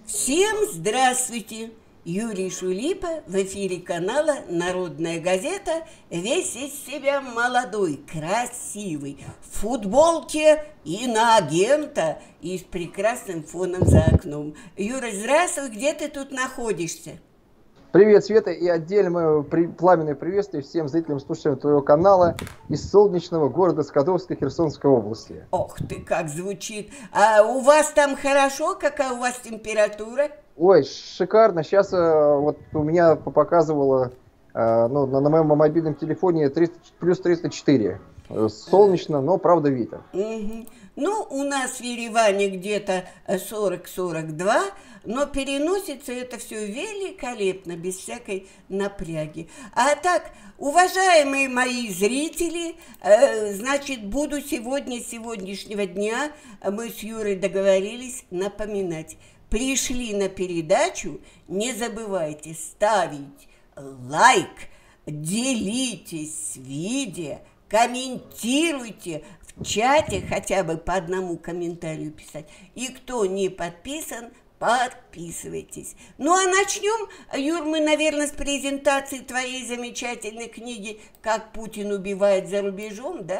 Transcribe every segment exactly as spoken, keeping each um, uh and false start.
Всем здравствуйте! Юрий Шулипа в эфире канала «Народная газета». Весь из себя молодой, красивый, в футболке иноагента и с прекрасным фоном за окном. Юра, здравствуй, где ты тут находишься? Привет, Света, и отдельное при... пламенное приветствие всем зрителям, слушателям твоего канала из солнечного города Скадовска Херсонской области. Ох ты, как звучит! А у вас там хорошо? Какая у вас температура? Ой, шикарно. Сейчас вот у меня показывало ну, на, на моем мобильном телефоне триста, плюс триста четыре. Солнечно, но правда ветер. Угу. Ну, у нас в Ереване где-то сорок сорок два, но переносится это все великолепно, без всякой напряги. А так, уважаемые мои зрители, э, значит, буду сегодня, с сегодняшнего дня, мы с Юрой договорились напоминать. Пришли на передачу, не забывайте ставить лайк, делитесь видео, комментируйте, в чате хотя бы по одному комментарию писать. И кто не подписан, подписывайтесь. Ну а начнем, Юр, мы, наверное, с презентации твоей замечательной книги «Как Путин убивает за рубежом», да?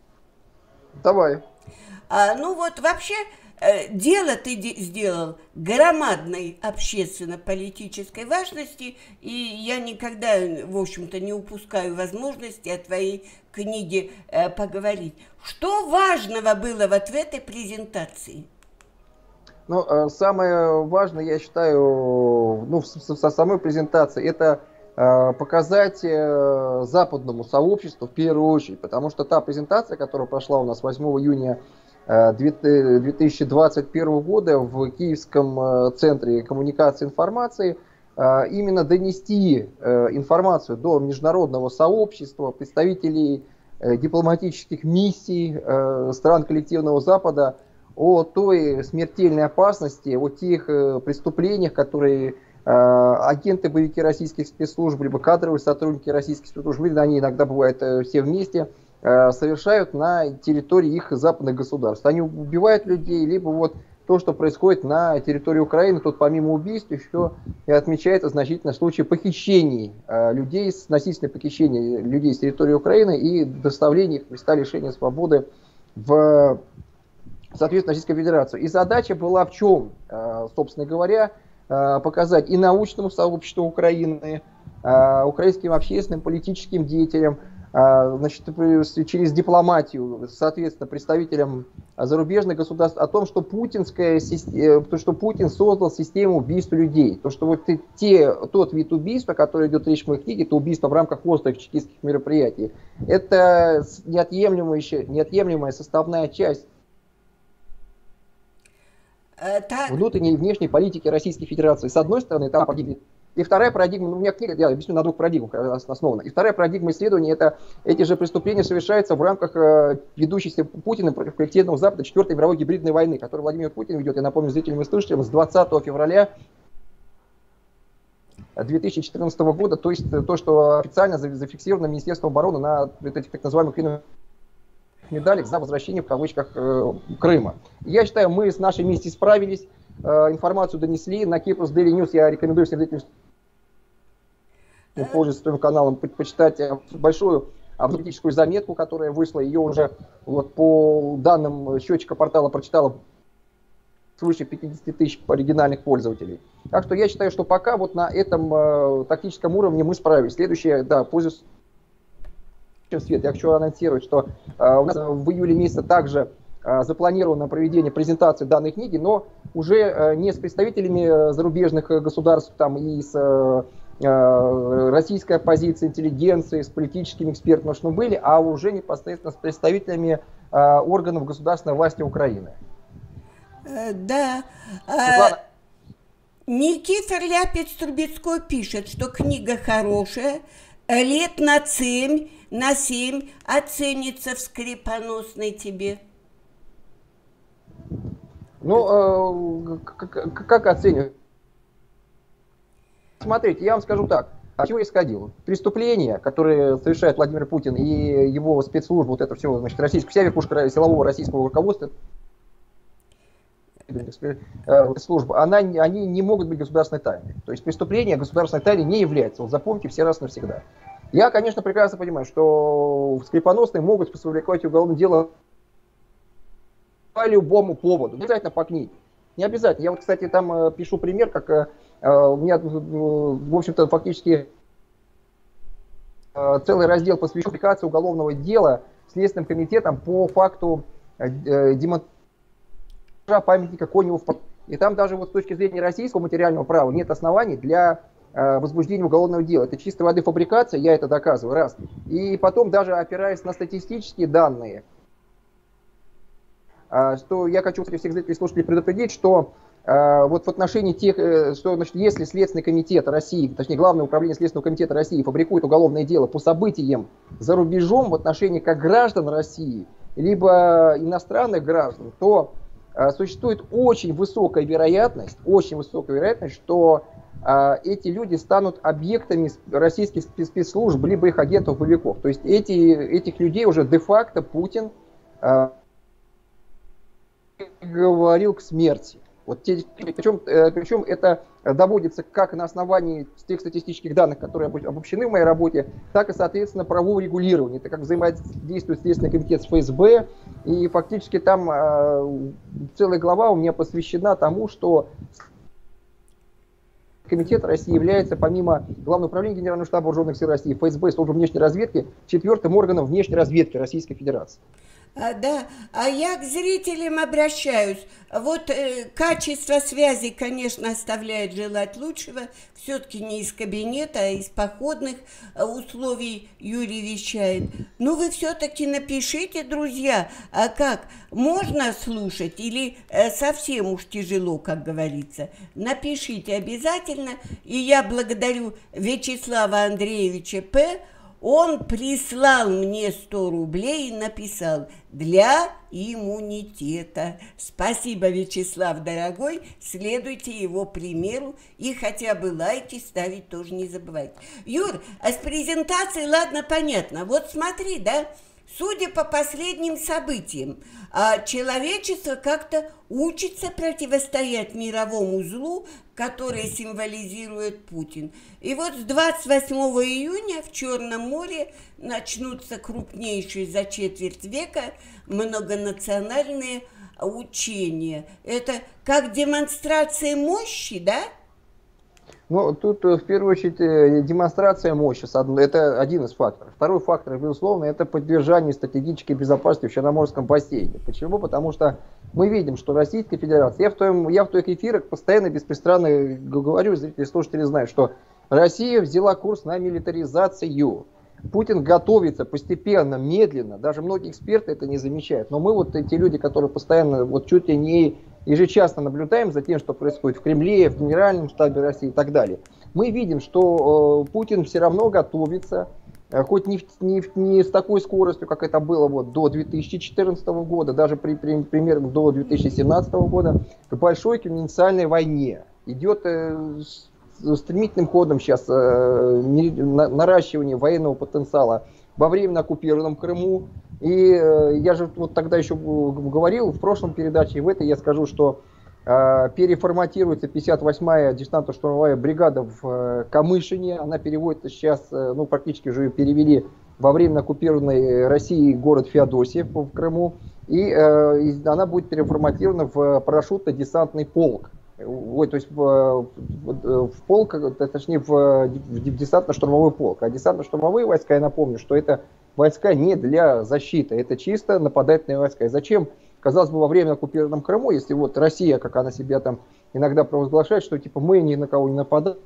Давай. А, ну вот вообще... Дело ты сделал громадной общественно-политической важности, и я никогда, в общем-то, не упускаю возможности о твоей книге э, поговорить. Что важного было вот в этой презентации? Ну, самое важное, я считаю, ну, со самой презентации, это э, показать э, западному сообществу в первую очередь, потому что та презентация, которая прошла у нас восьмого июня две тысячи двадцать первого года в Киевском центре коммуникации и информации, именно донести информацию до международного сообщества, представителей дипломатических миссий стран коллективного Запада о той смертельной опасности, о тех преступлениях, которые агенты, боевики российских спецслужб, либо кадровые сотрудники российских спецслужб, они иногда бывают все вместе, совершают на территории их западных государств. Они убивают людей, либо вот то, что происходит на территории Украины, тут помимо убийств еще и отмечается значительный случай похищений людей, насильственное похищение людей с территории Украины и доставление их в места лишения свободы в, соответственно, Российскую Федерацию. И задача была в чем, собственно говоря, показать и научному сообществу Украины, украинским общественным, политическим деятелям, значит, через дипломатию, соответственно, представителям зарубежных государств о том, что, путинская, то, что Путин создал систему убийства людей. То, что вот те, тот вид убийства, который идет речь в моей книге, это убийство в рамках острых чекистских мероприятий. Это неотъемлемая, неотъемлемая составная часть так. внутренней и внешней политики Российской Федерации. С одной стороны, там погибли. И вторая парадигма, ну, у меня книга, я объясню, на двух парадигмах основана. И вторая парадигма исследования, это эти же преступления совершаются в рамках э, ведущейся Путина против коллективного Запада четвертой мировой гибридной войны, которую Владимир Путин ведет, я напомню зрителям и слушателям, с двадцатого февраля две тысячи четырнадцатого года, то есть то, что официально зафиксировано Министерством обороны на этих так называемых клиновых медалях за возвращение, в кавычках, э, Крыма. Я считаю, мы с нашей миссией справились, э, информацию донесли. На Кипрус Daily News я рекомендую всем зрителям, пользуясь своим каналом, почитать большую аналитическую заметку, которая вышла. Ее уже вот, по данным счетчика портала прочитала свыше пятидесяти тысяч оригинальных пользователей. Так что я считаю, что пока вот на этом э, тактическом уровне мы справились. Следующее, да, пользуясь свет, я хочу анонсировать, что э, у нас в июле месяце также э, запланировано проведение презентации данной книги, но уже э, не с представителями зарубежных государств там, и с э, российской оппозиции, интеллигенции, с политическими экспертами, что мы были, а уже непосредственно с представителями э, органов государственной власти Украины. Э, да. А, Никифор Ляпец-Трубецкой пишет, что книга хорошая, лет на семь, на семь оценится в скрипоносной тебе. Ну, э, как, как оценивать? Смотрите, я вам скажу так. От чего исходил? Преступления, которые совершает Владимир Путин и его спецслужбы, вот это все, значит, российская, вся верхушка силового российского руководства, службы, она, они не могут быть государственной тайной. То есть преступление государственной тайной не является. Вот запомните все раз навсегда. Я, конечно, прекрасно понимаю, что скрипоносные могут привлекать уголовное дело по любому поводу. Не обязательно по книге. Не обязательно. Я вот, кстати, там пишу пример, как у меня, в общем-то, фактически целый раздел посвящен публикации уголовного дела Следственным комитетом по факту демонтажа памятника Коневу. И там даже вот с точки зрения российского материального права нет оснований для э, возбуждения уголовного дела. Это чистой воды фабрикация, я это доказываю, раз. И потом даже опираясь на статистические данные, э, что я хочу всех зрителей и слушателей предупредить, что э, вот в отношении тех, э, что значит, если Следственный комитет России, точнее Главное управление Следственного комитета России фабрикует уголовное дело по событиям за рубежом в отношении как граждан России, либо иностранных граждан, то существует очень высокая вероятность, очень высокая вероятность, что э, эти люди станут объектами российских спецслужб, либо их агентов-боевиков. То есть эти, этих людей уже де-факто Путин э, говорил к смерти. Вот те, причем, э, причем это доводится как на основании тех статистических данных, которые обобщены в моей работе, так и, соответственно, правового регулирования. Это как взаимодействует Следственный комитет с ФСБ. И фактически там э, целая глава у меня посвящена тому, что Комитет России является, помимо Главного управления Генерального штаба Вооруженных сил России, ФСБ и Службы внешней разведки, четвертым органом внешней разведки Российской Федерации. А, да, а я к зрителям обращаюсь. Вот э, качество связи, конечно, оставляет желать лучшего. Все-таки не из кабинета, а из походных условий Юрий вещает. Ну, вы все-таки напишите, друзья, а как? Можно слушать или э, совсем уж тяжело, как говорится? Напишите обязательно. И я благодарю Вячеслава Андреевича П., он прислал мне сто рублей и написал: для иммунитета. Спасибо, Вячеслав, дорогой. Следуйте его примеру и хотя бы лайки ставить тоже не забывайте. Юр, а с презентацией, ладно, понятно. Вот смотри, да, судя по последним событиям, человечество как-то учится противостоять мировому злу, который символизирует Путин. И вот с двадцать восьмого июня в Черном море начнутся крупнейшие за четверть века многонациональные учения. Это как демонстрация мощи, да? Ну, тут в первую очередь демонстрация мощи, это один из факторов. Второй фактор, безусловно, это поддержание стратегической безопасности в Черноморском бассейне. Почему? Потому что мы видим, что Российская Федерация, я в, том, я в твоих эфирах постоянно беспристрастно говорю, зрители и слушатели знают, что Россия взяла курс на милитаризацию. Путин готовится постепенно, медленно, даже многие эксперты это не замечают. Но мы вот эти люди, которые постоянно, вот чуть ли не ежечасно наблюдаем за тем, что происходит в Кремле, в Генеральном штабе России и так далее, мы видим, что э, Путин все равно готовится, э, хоть не, не, не с такой скоростью, как это было вот до две тысячи четырнадцатого года, даже при, при, примерно до две тысячи семнадцатого года, к большой конвенциальной войне. Идет э, с стремительным ходом сейчас э, на, наращивание военного потенциала во временно оккупированном Крыму. И э, я же вот тогда еще говорил в прошлом передаче, и в этой я скажу, что э, переформатируется пятьдесят восьмая десантно-штурмовая бригада в э, Камышине. Она переводится сейчас, э, ну практически уже ее перевели во временно оккупированной России город Феодосиев в Крыму. И, э, и она будет переформатирована в парашютно-десантный полк. Ой, то есть в, в, в полк, точнее в, в десантно-штурмовой полк. А десантно-штурмовые войска, я напомню, что это войска не для защиты, это чисто нападательные войска. И зачем, казалось бы, во время оккупированном Крыму, если вот Россия, как она себя там иногда провозглашает, что типа мы ни на кого не нападаем,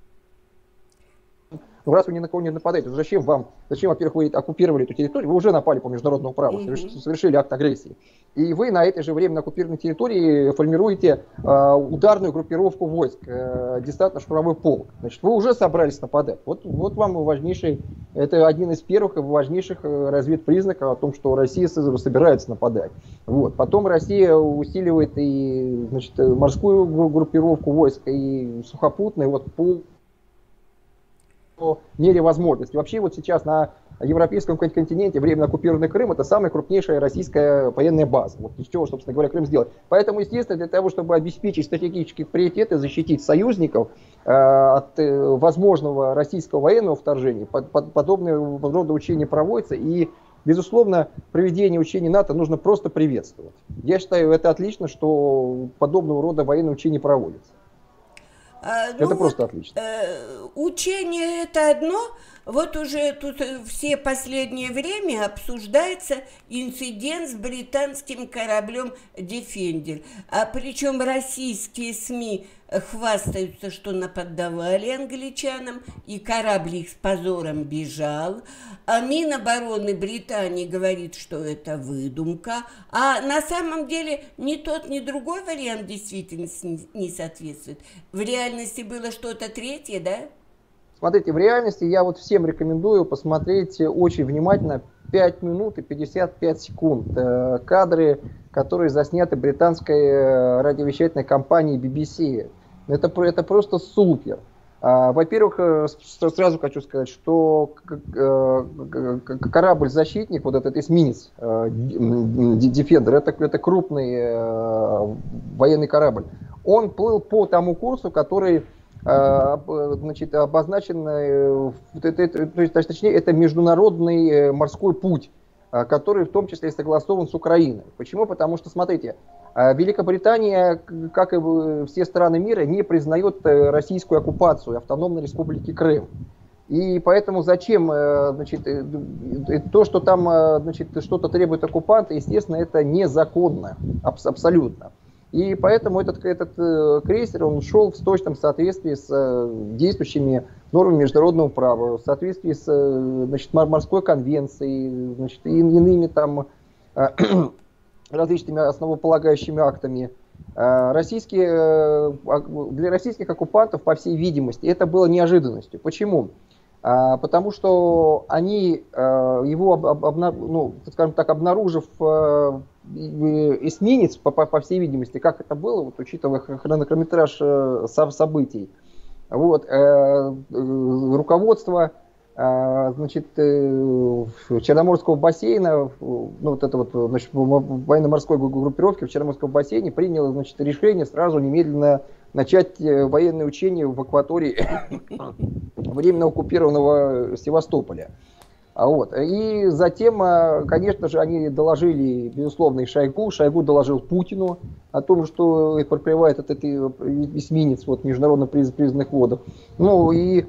ну, раз вы ни на кого не нападаете, то зачем вам, зачем, во-первых, вы оккупировали эту территорию, вы уже напали по международному праву, mm-hmm. совершили акт агрессии. И вы на этой же временно оккупированной территории формируете э, ударную группировку войск, э, десантно-штурмовой полк. Значит, вы уже собрались нападать. Вот, вот вам важнейший, это один из первых и важнейших разведпризнаков о том, что Россия собирается нападать. Вот. Потом Россия усиливает и, значит, морскую группировку войск, и сухопутную, вот по мере возможности. Вообще вот сейчас на европейском континенте временно оккупированный Крым — это самая крупнейшая российская военная база. Вот из чего, собственно говоря, Крым сделать. Поэтому, естественно, для того, чтобы обеспечить стратегические приоритеты, защитить союзников э, от э, возможного российского военного вторжения, под, под, подобные рода учения проводятся. И, безусловно, проведение учений НАТО нужно просто приветствовать. Я считаю, это отлично, что подобного рода военные учения проводятся. А, это ну просто вот, отлично. Э, учение это одно, вот уже тут все последнее время обсуждается инцидент с британским кораблем «Дефендер». А причем российские СМИ хвастаются, что наподдавали англичанам, и корабль их с позором бежал. А Минобороны Британии говорит, что это выдумка. А на самом деле ни тот, ни другой вариант действительности не соответствует. В реальности было что-то третье, да? Смотрите, в реальности я вот всем рекомендую посмотреть очень внимательно пять минут и пятьдесят пять секунд э, кадры, которые засняты британской э, радиовещательной компанией би би си. Это, это просто супер. А, во-первых, э, сразу хочу сказать, что э, корабль-защитник, вот этот эсминец э, Defender, это, это крупный э, военный корабль. Он плыл по тому курсу, который значит, обозначен, то есть, точнее, это международный морской путь, который в том числе и согласован с Украиной. Почему? Потому что, смотрите, Великобритания, как и все страны мира, не признает российскую оккупацию автономной республики Крым. И поэтому зачем, значит, то, что там, значит, что-то требует оккупанта, естественно, это незаконно, абсолютно. И поэтому этот, этот э, крейсер, он шел в точном соответствии с э, действующими нормами международного права, в соответствии с э, значит, морской конвенцией, значит, и иными там э, различными основополагающими актами. Э, российские, э, для российских оккупантов, по всей видимости, это было неожиданностью. Почему? А, потому что они э, его, об, об, ну, скажем так, обнаружив э, эсминец, по, по, по всей видимости, как это было, вот, учитывая хронометраж э, событий, вот, э, э, руководство э, значит, э, Черноморского бассейна, ну, вот это вот, значит, военно-морской группировки в Черноморском бассейне приняло, значит, решение сразу немедленно начать военные учения в акватории временно оккупированного Севастополя. Вот. И затем, конечно же, они доложили, безусловно, и Шойгу. Шойгу доложил Путину о том, что проплывает этот эсминец вот, международно признанных водах. Ну и,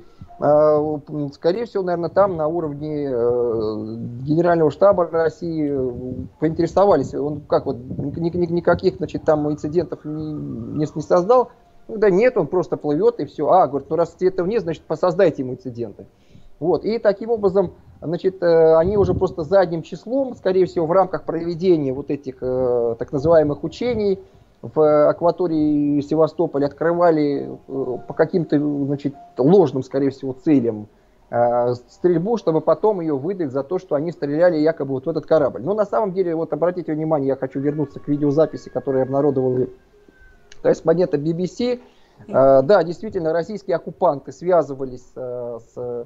скорее всего, наверное, там на уровне Генерального штаба России поинтересовались, он как вот никаких, значит, там инцидентов не, не создал. Ну, да нет, он просто плывет и все. А, говорит, ну раз этого нет, значит, посоздайте ему инциденты. Вот. И таким образом, значит, они уже просто задним числом, скорее всего, в рамках проведения вот этих э, так называемых учений в акватории Севастополя открывали э, по каким-то, значит, ложным, скорее всего, целям э, стрельбу, чтобы потом ее выдать за то, что они стреляли якобы вот в этот корабль. Но на самом деле, вот обратите внимание, я хочу вернуться к видеозаписи, которую обнародовали корреспонденты би би си. Uh, да, действительно, российские оккупанты связывались uh, с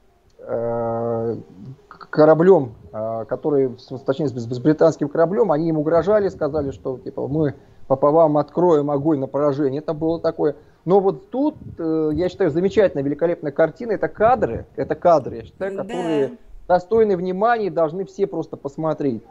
uh, кораблем, uh, который, точнее, с, с британским кораблем. Они им угрожали, сказали, что типа, мы по вам откроем огонь на поражение. Это было такое. Но вот тут, uh, я считаю, замечательная, великолепная картина. Это кадры, это кадры, я считаю, которые да. достойны внимания, должны все просто посмотреть.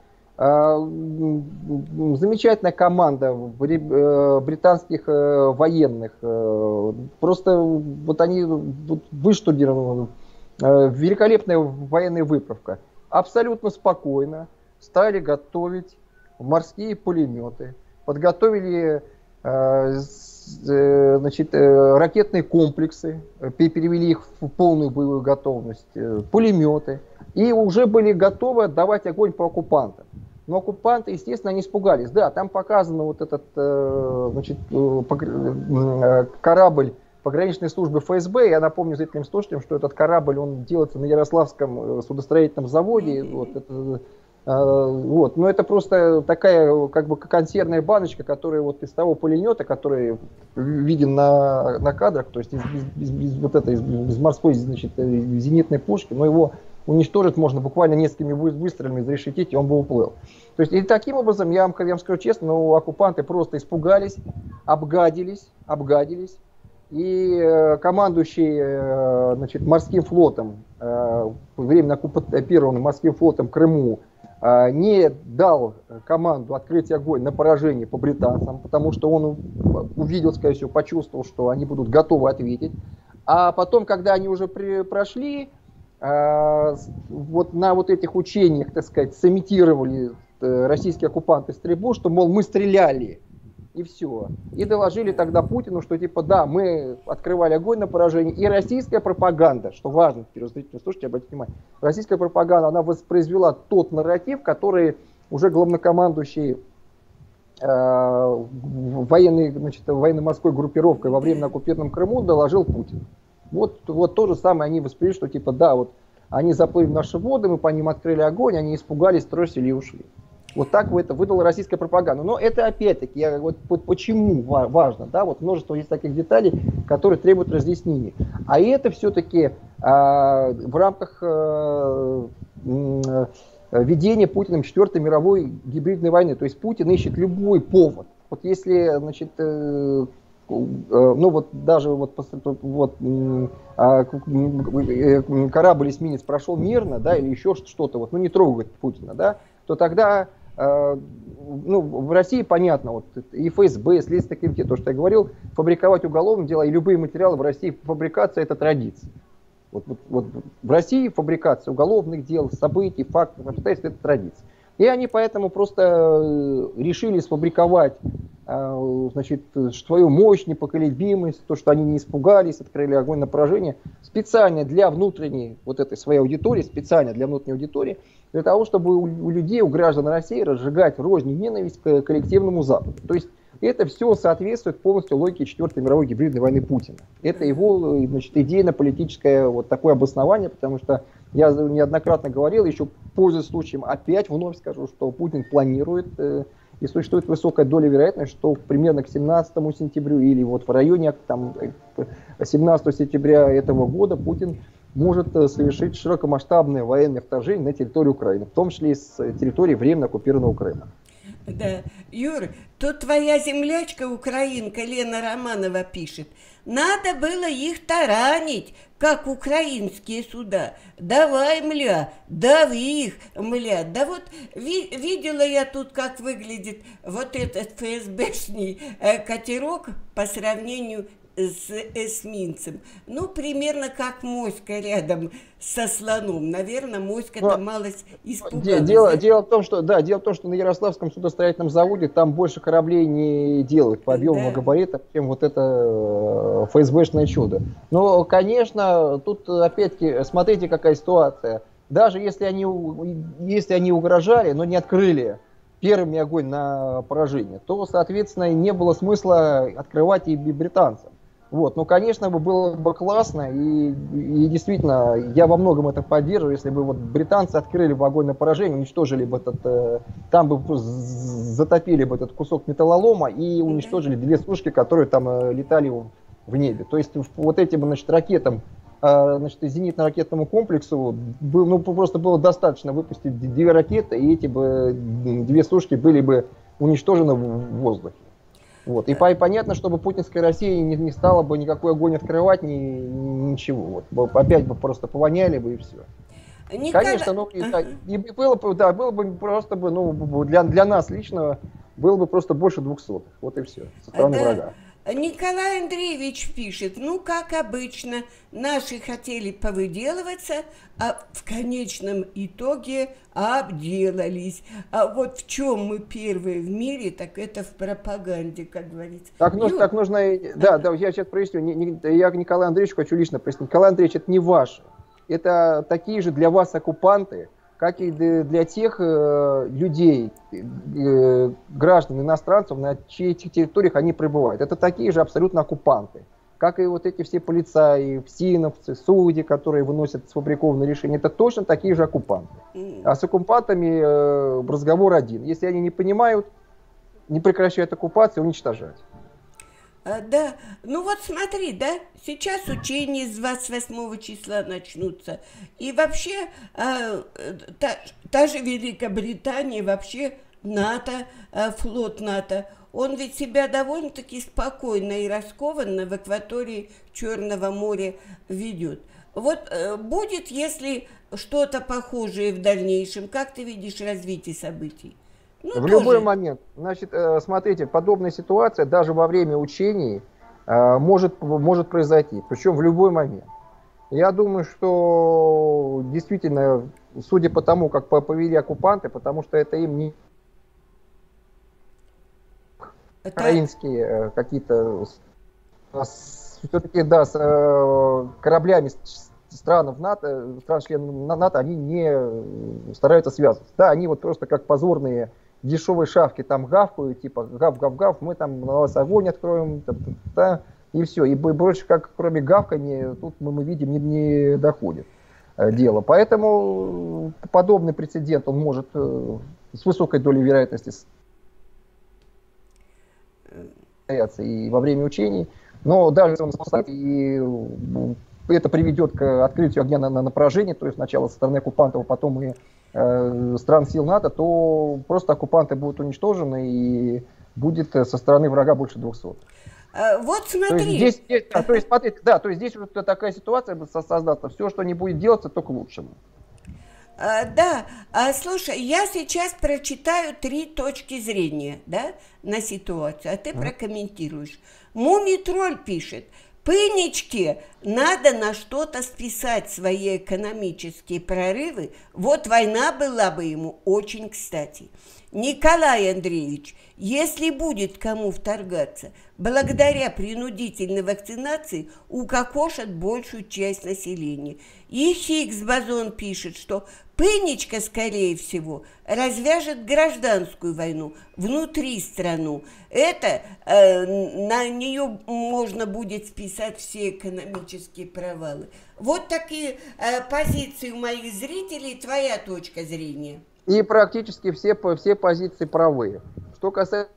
Замечательная команда британских военных. Просто вот они вот выштудированы. Великолепная военная выправка. Абсолютно спокойно стали готовить морские пулеметы. Подготовили значит, ракетные комплексы. Перевели их в полную боевую готовность. Пулеметы. И уже были готовы отдавать огонь по оккупантам. Но оккупанты, естественно, они испугались. Да, там показано вот этот значит, корабль пограничной службы эф эс бэ. Я напомню зрителям слушателям, что этот корабль, он делается на Ярославском судостроительном заводе. Вот, это, вот. Но это просто такая как бы консервная баночка, которая вот из того пулемета, который виден на, на кадрах, то есть из, из, из, из, вот этой, из, из морской, значит, зенитной пушки, но его уничтожить можно буквально несколькими выстрелами, зарешетить, и он бы уплыл. То есть, и таким образом, я вам, я вам скажу честно, ну, оккупанты просто испугались, обгадились, обгадились. И э, командующий э, значит, морским флотом, э, временно оккупированным морским флотом Крыму, э, не дал команду открыть огонь на поражение по британцам, потому что он увидел, скорее всего, почувствовал, что они будут готовы ответить. А потом, когда они уже при, прошли, э, вот на вот этих учениях, так сказать, сымитировали э, российские оккупанты стрельбу, что, мол, мы стреляли. И все. И доложили тогда Путину, что типа да, мы открывали огонь на поражение. И российская пропаганда, что важно, теперь зрители, слушайте, обратите внимание, российская пропаганда, она воспроизвела тот нарратив, который уже главнокомандующий э, военной, значит, военно-морской группировкой во время на оккупированном Крыму доложил Путину. Вот, вот то же самое они восприняли, что типа да, вот они заплыли в наши воды, мы по ним открыли огонь, они испугались, тросили и ушли. Вот так это выдала российская пропаганда. Но это опять-таки, я, вот, вот почему важно, да, вот множество есть таких деталей, которые требуют разъяснений. А это все-таки э, в рамках э, э, ведения Путиным четвертой мировой гибридной войны. То есть Путин ищет любой повод. Вот если, значит, э, ну вот даже вот, вот э, корабль эсминец прошел мирно, да, или еще что-то, вот, ну не трогает Путина, да, то тогда ну, в России понятно, вот, и эф эс бэ, Следственный комитет, то, что я говорил, фабриковать уголовные дела и любые материалы в России, фабрикация — это традиция. Вот, вот, вот в России фабрикация уголовных дел, событий, фактов, обстоятельств — это традиция. И они поэтому просто решили сфабриковать, значит, свою мощь, непоколебимость, то, что они не испугались, открыли огонь на поражение, специально для внутренней вот этой своей аудитории, специально для внутренней аудитории, для того, чтобы у людей, у граждан России разжигать рознь и ненависть к коллективному Западу. То есть это все соответствует полностью логике четвертой мировой гибридной войны Путина. Это его, значит, идейно-политическое вот такое обоснование, потому что я неоднократно говорил, еще пользуясь случаем, опять вновь скажу, что Путин планирует, э, и существует высокая доля вероятности, что примерно к семнадцатому сентября или вот в районе там, семнадцатого сентября этого года Путин может совершить широкомасштабное военное вторжение на территорию Украины, в том числе и с территории временно оккупированного Крыма. Да, Юр, тут твоя землячка, украинка Лена Романова пишет, надо было их таранить, как украинские суда. Давай, мля, дави их, мля. Да вот ви видела я тут, как выглядит вот этот эф эс бэшный э, катерок по сравнению с эсминцем. Ну, примерно как моська рядом со слоном. Наверное, моська-то малость испугалась. Дело, дело в том, что, да, дело в том, что на Ярославском судостроительном заводе там больше кораблей не делают по объему, да, габаритов, чем вот это эф эс бэшное чудо. Но, конечно, тут опять-таки, смотрите, какая ситуация. Даже если они, если они угрожали, но не открыли первыми огонь на поражение, то, соответственно, не было смысла открывать и британцам. Вот. Ну, конечно, было бы классно, и, и действительно, я во многом это поддерживаю, если бы вот британцы открыли бы огонь на поражение, уничтожили бы этот, э, там бы затопили бы этот кусок металлолома и уничтожили две сушки, которые там э, летали в, в небе. То есть вот этим, значит, ракетам, э, значит, зенитно-ракетному комплексу был, ну, просто было достаточно выпустить две ракеты, и эти бы две сушки были бы уничтожены в воздухе. Вот. И, и понятно, чтобы путинская Россия не, не стала бы никакой огонь открывать, ни, ни, ничего. Вот. Опять бы просто повоняли бы и все. Никогда... Конечно, ну, и, и было бы, да, было бы просто бы, ну, для, для нас лично было бы просто больше двухсот. Вот и все. Со стороны да. врага. Николай Андреевич пишет, ну, как обычно, наши хотели повыделываться, а в конечном итоге обделались. А вот в чем мы первые в мире, так это в пропаганде, как говорится. Так, ну, так нужно, да, да, я сейчас проясню, не, не, я Николаю Андреевичу хочу лично прояснить. Николай Андреевич, это не ваши, это такие же для вас оккупанты, как и для тех э, людей, э, граждан, иностранцев, на чьих территориях они пребывают. Это такие же абсолютно оккупанты, как и вот эти все полицаи, ФСИНовцы, судьи, которые выносят сфабрикованные решения. Это точно такие же оккупанты. А с оккупантами э, разговор один. Если они не понимают, не прекращают оккупацию, уничтожать. А, да, ну вот смотри, да, сейчас учения с двадцать восьмого числа начнутся. И вообще, а, э, та, та же Великобритания, вообще НАТО, а, флот НАТО, он ведь себя довольно-таки спокойно и раскованно в акватории Черного моря ведет. Вот э, будет, если что-то похожее в дальнейшем, как ты видишь развитие событий? Ну, В любой тоже. момент. Значит, э, смотрите, подобная ситуация даже во время учений э, может, может произойти, причем в любой момент. Я думаю, что действительно, судя по тому, как повели оккупанты, потому что это им не Это, украинские э, какие-то все-таки, да, с э, кораблями стран НАТО, стран-членов НАТО, они не стараются связываться. Да, они вот просто как позорные дешевые шавки там гавкают, типа гав-гав-гав, мы там на вас огонь откроем, да, и все. И больше как кроме гавкания тут мы, мы видим не, не доходит э, дело. Поэтому подобный прецедент он может э, с высокой долей вероятности состояться и во время учений. Но даже если он состоится, и это приведет к открытию огня на, на, на поражение, то есть сначала со стороны оккупантов, а потом и э, стран сил НАТО, то просто оккупанты будут уничтожены и будет со стороны врага больше двухсот. а, вот То есть смотри. здесь, здесь- да, то есть, смотрите, да, то есть здесь вот такая ситуация будет со- создаться. Все, что не будет делаться, то к лучшему. А, да, а, слушай, я сейчас прочитаю три точки зрения, да, на ситуацию, а ты Мгм. прокомментируешь. Мумий-тролль пишет, Пынечке надо на что-то списать свои экономические прорывы, вот война была бы ему очень кстати. Николай Андреевич, если будет кому вторгаться, благодаря принудительной вакцинации укокошат большую часть населения. И Хиггс-бозон пишет, что Пынечка, скорее всего, развяжет гражданскую войну внутри страны. Это э, на нее можно будет списать все экономические провалы. Вот такие э, позиции у моих зрителей, твоя точка зрения. И практически все, по- все позиции правые. Что касается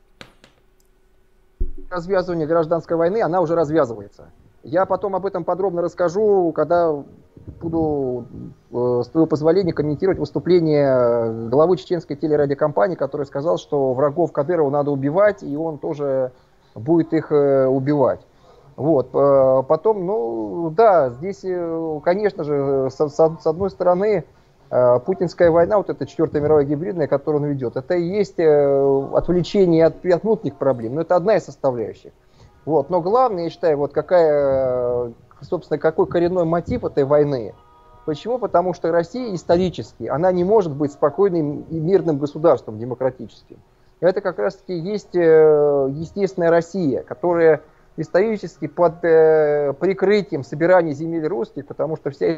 развязывания гражданской войны, она уже развязывается. Я потом об этом подробно расскажу, когда буду, э, с твоего позволения, комментировать выступление главы чеченской телерадиокомпании, который сказал, что врагов Кадырова надо убивать, и он тоже будет их э, убивать. Вот. э, Потом, ну да, здесь, э, конечно же, с, с од- с одной стороны, э, путинская война, вот эта четвертая мировая гибридная, которую он ведет, это и есть э, отвлечение от, от внутренних проблем, но это одна из составляющих. Вот. Но главное, я считаю, вот какая, э, собственно, какой коренной мотив этой войны. Почему? Потому что Россия исторически, она не может быть спокойным и мирным государством демократическим. Это как раз-таки есть э, естественная Россия, которая исторически под э, прикрытием собирания земель русских, потому что вся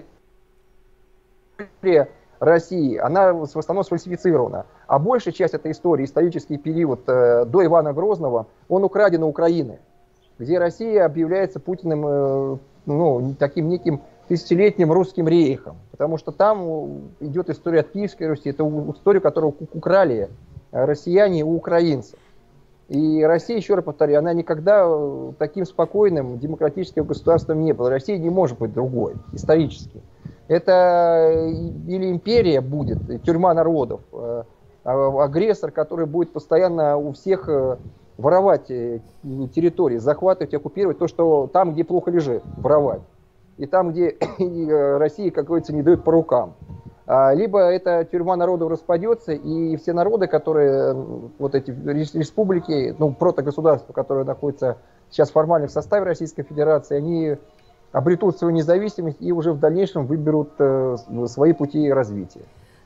история России, она в основном сфальсифицирована. А большая часть этой истории, исторический период э, до Ивана Грозного, он украден у Украины, где Россия объявляется Путиным э, ну, таким неким тысячелетним русским рейхом. Потому что там идет история от Киевской Руси, это история, которую украли россияне у украинцев. И Россия, еще раз повторяю, она никогда таким спокойным демократическим государством не была. Россия не может быть другой, исторически. Это или империя будет, тюрьма народов, агрессор, который будет постоянно у всех воровать территории, захватывать, оккупировать то, что там, где плохо лежит, воровать. И там, где Россия, как говорится, не дает по рукам. Либо эта тюрьма народов распадется, и все народы, которые, вот эти республики, ну, протогосударства, которые находятся сейчас формально в составе Российской Федерации, они обретут свою независимость и уже в дальнейшем выберут э, свои пути развития.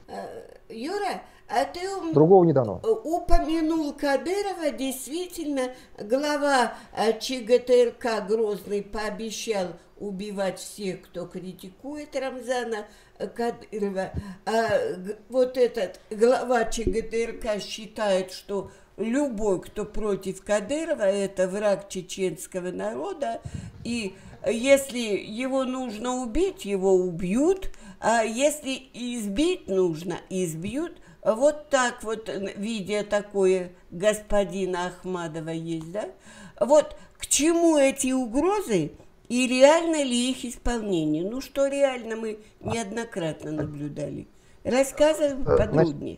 Юра, а ты ум- Другого не дано. упомянул Кадырова, действительно, глава э, ЧГТРК Грозный пообещал убивать всех, кто критикует Рамзана э, Кадырова. А г- вот этот глава ЧГТРК считает, что любой, кто против Кадырова, это враг чеченского народа, и если его нужно убить, его убьют, а если избить нужно, избьют. вот так вот, видя такое господина Ахмадова есть, да? Вот к чему эти угрозы и реально ли их исполнение? Ну, что реально мы неоднократно наблюдали. Рассказываем подробнее.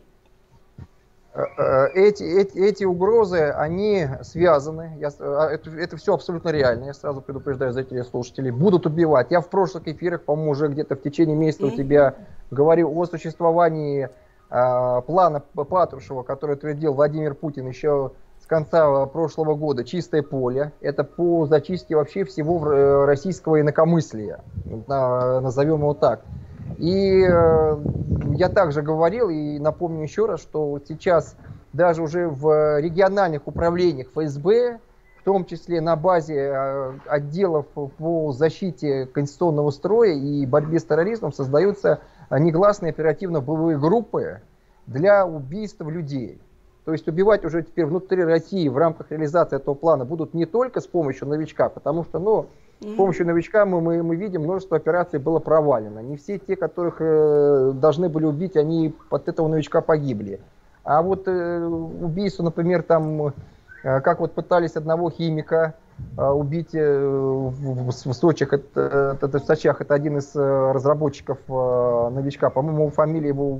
Эти, эти, эти угрозы, они связаны, я, это, это все абсолютно реально, я сразу предупреждаю за телеслушателей, будут убивать. Я в прошлых эфирах, по-моему, уже где-то в течение месяца mm-hmm. у тебя говорил о существовании а, плана Патрушева, который утвердил Владимир Путин еще с конца прошлого года, «Чистое поле». Это по зачистке вообще всего российского инакомыслия, назовем его так. И э, я также говорил, и напомню еще раз, что сейчас даже уже в региональных управлениях эф эс бэ, в том числе на базе э, отделов по защите конституционного строя и борьбе с терроризмом, создаются негласные оперативно-боевые группы для убийств людей. То есть убивать уже теперь внутри России в рамках реализации этого плана будут не только с помощью новичка, потому что, ну, с помощью новичка мы, мы, мы видим, множество операций было провалено. Не все те, которых э, должны были убить, они от этого новичка погибли. А вот э, убийство, например, там, э, как вот пытались одного химика э, убить э, в, в, в Сочах, это, это, в Сочах, это один из э, разработчиков э, новичка, по-моему, фамилия его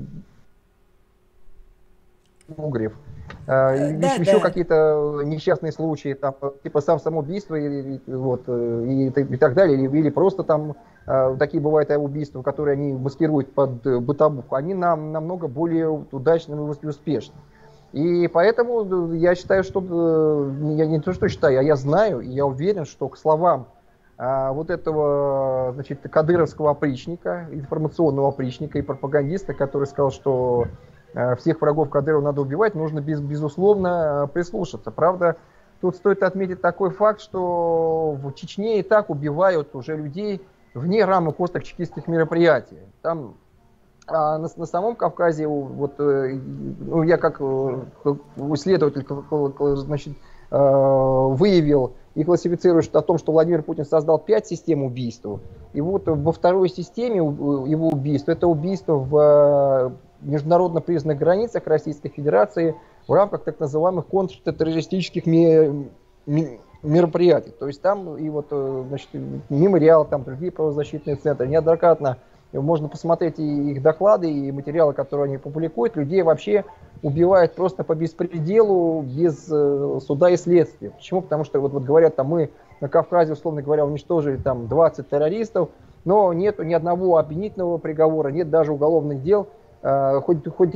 Угрев. Да, еще да. Какие-то несчастные случаи, там, типа сам самоубийство и, и, вот, и, и так далее, или, или просто там э, такие бывают убийства, которые они маскируют под бытовуху, они нам намного более удачны и успешны. И поэтому я считаю, что, я не то что считаю, а я знаю, и я уверен, что к словам э, вот этого, значит, кадыровского опричника, информационного опричника и пропагандиста, который сказал, что всех врагов Кадырова надо убивать, нужно без, безусловно прислушаться. Правда, тут стоит отметить такой факт, что в Чечне и так убивают уже людей вне рамок острых чекистских мероприятий. Там а на, на самом Кавказе, вот, ну, я как исследователь, значит, выявил и классифицирую о том, что Владимир Путин создал пять систем убийств. И вот во второй системе его убийств, это убийство в международно признанных границах Российской Федерации в рамках так называемых контртеррористических мероприятий. То есть там и вот, значит, мемориал, там другие правозащитные центры. Неоднократно можно посмотреть и их доклады, и материалы, которые они публикуют. Людей вообще убивают просто по беспределу, без суда и следствия. Почему? Потому что вот, вот говорят, там мы на Кавказе, условно говоря, уничтожили там двадцать террористов, но нет ни одного обвинительного приговора, нет даже уголовных дел. Хоть, хоть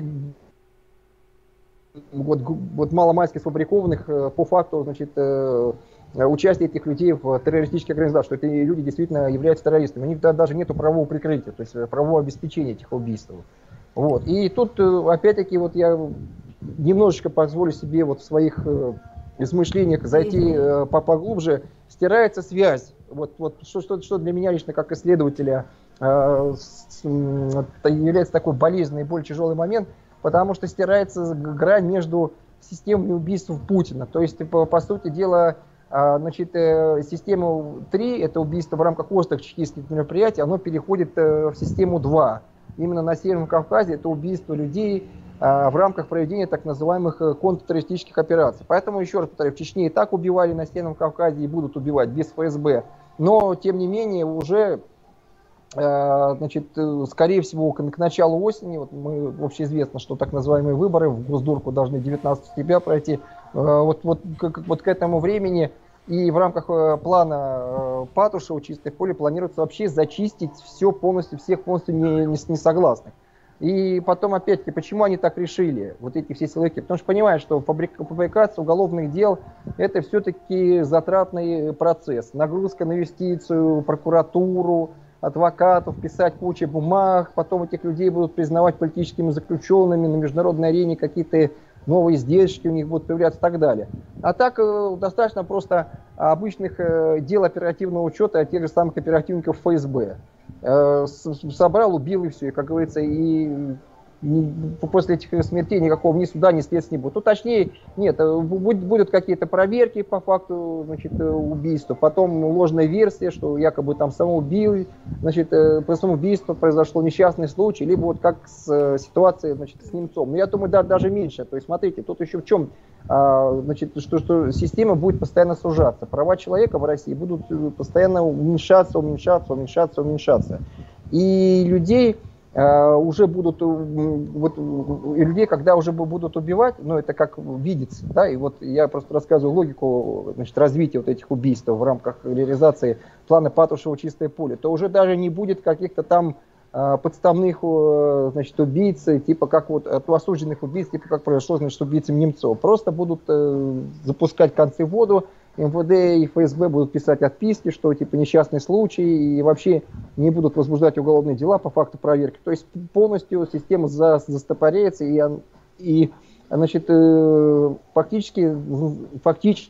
вот, вот маломальски сфабрикованных по факту, значит, участия этих людей в террористических организациях, что эти люди действительно являются террористами. У них даже нет правового прикрытия, то есть правового обеспечения этих убийств. Вот. И тут, опять-таки, вот я немножечко позволю себе вот в своих измышлениях зайти поглубже, стирается связь. Вот, вот что, что, что для меня лично как исследователя является такой болезненный и более тяжелый момент, потому что стирается грань между системами убийств Путина. То есть, по, по сути дела, значит, система три, это убийство в рамках острых чекистских мероприятий, оно переходит в систему два. Именно на Северном Кавказе это убийство людей в рамках проведения так называемых контртеррористических операций. Поэтому, еще раз повторяю, в Чечне и так убивали, на Северном Кавказе и будут убивать без эф эс бэ. Но, тем не менее, уже, значит, скорее всего, к началу осени, вот мы, общеизвестно, что так называемые выборы в Госдурку должны девятнадцатого октября пройти, вот, вот, к, вот к этому времени и в рамках плана Патрушева «Чистое поле» планируется вообще зачистить все полностью, всех полностью не, не, не согласных. И потом, опять-таки, почему они так решили, вот эти все силовики? Потому что понимают, что фабрикация уголовных дел – это все-таки затратный процесс. Нагрузка на юстицию, прокуратуру, адвокатов, писать кучу бумаг, потом этих людей будут признавать политическими заключенными, на международной арене какие-то новые издержки у них будут появляться и так далее. А так достаточно просто обычных дел оперативного учета тех же самых оперативников эф эс бэ. Собрал, убил и все, и, как говорится, и после этих смертей никакого ни суда, ни следствия не будет. Ну, точнее, нет, будет, будут какие-то проверки по факту, значит, убийства, потом ложная версия, что якобы там самоубил, значит, по самоубийству произошло несчастный случай, либо вот как с ситуацией, значит, с Немцом. Но я думаю, да, даже меньше. То есть, смотрите, тут еще в чем, значит, что, что система будет постоянно сужаться. Права человека в России будут постоянно уменьшаться, уменьшаться, уменьшаться, уменьшаться. И людей уже будут, вот, и людей, когда уже будут убивать, ну, это как видится, да, и вот я просто рассказываю логику, значит, развития вот этих убийств в рамках реализации плана Патрушева «Чистое поле», то уже даже не будет каких-то там подставных, значит, убийц, типа как вот от осужденных убийц, типа как произошло, значит, с убийцами Немцова. Просто будут запускать концы в воду, эм вэ дэ и эф эс бэ будут писать отписки, что типа несчастный случай, и вообще не будут возбуждать уголовные дела по факту проверки. То есть полностью система за, застопоряется, и, и значит, фактически, фактически,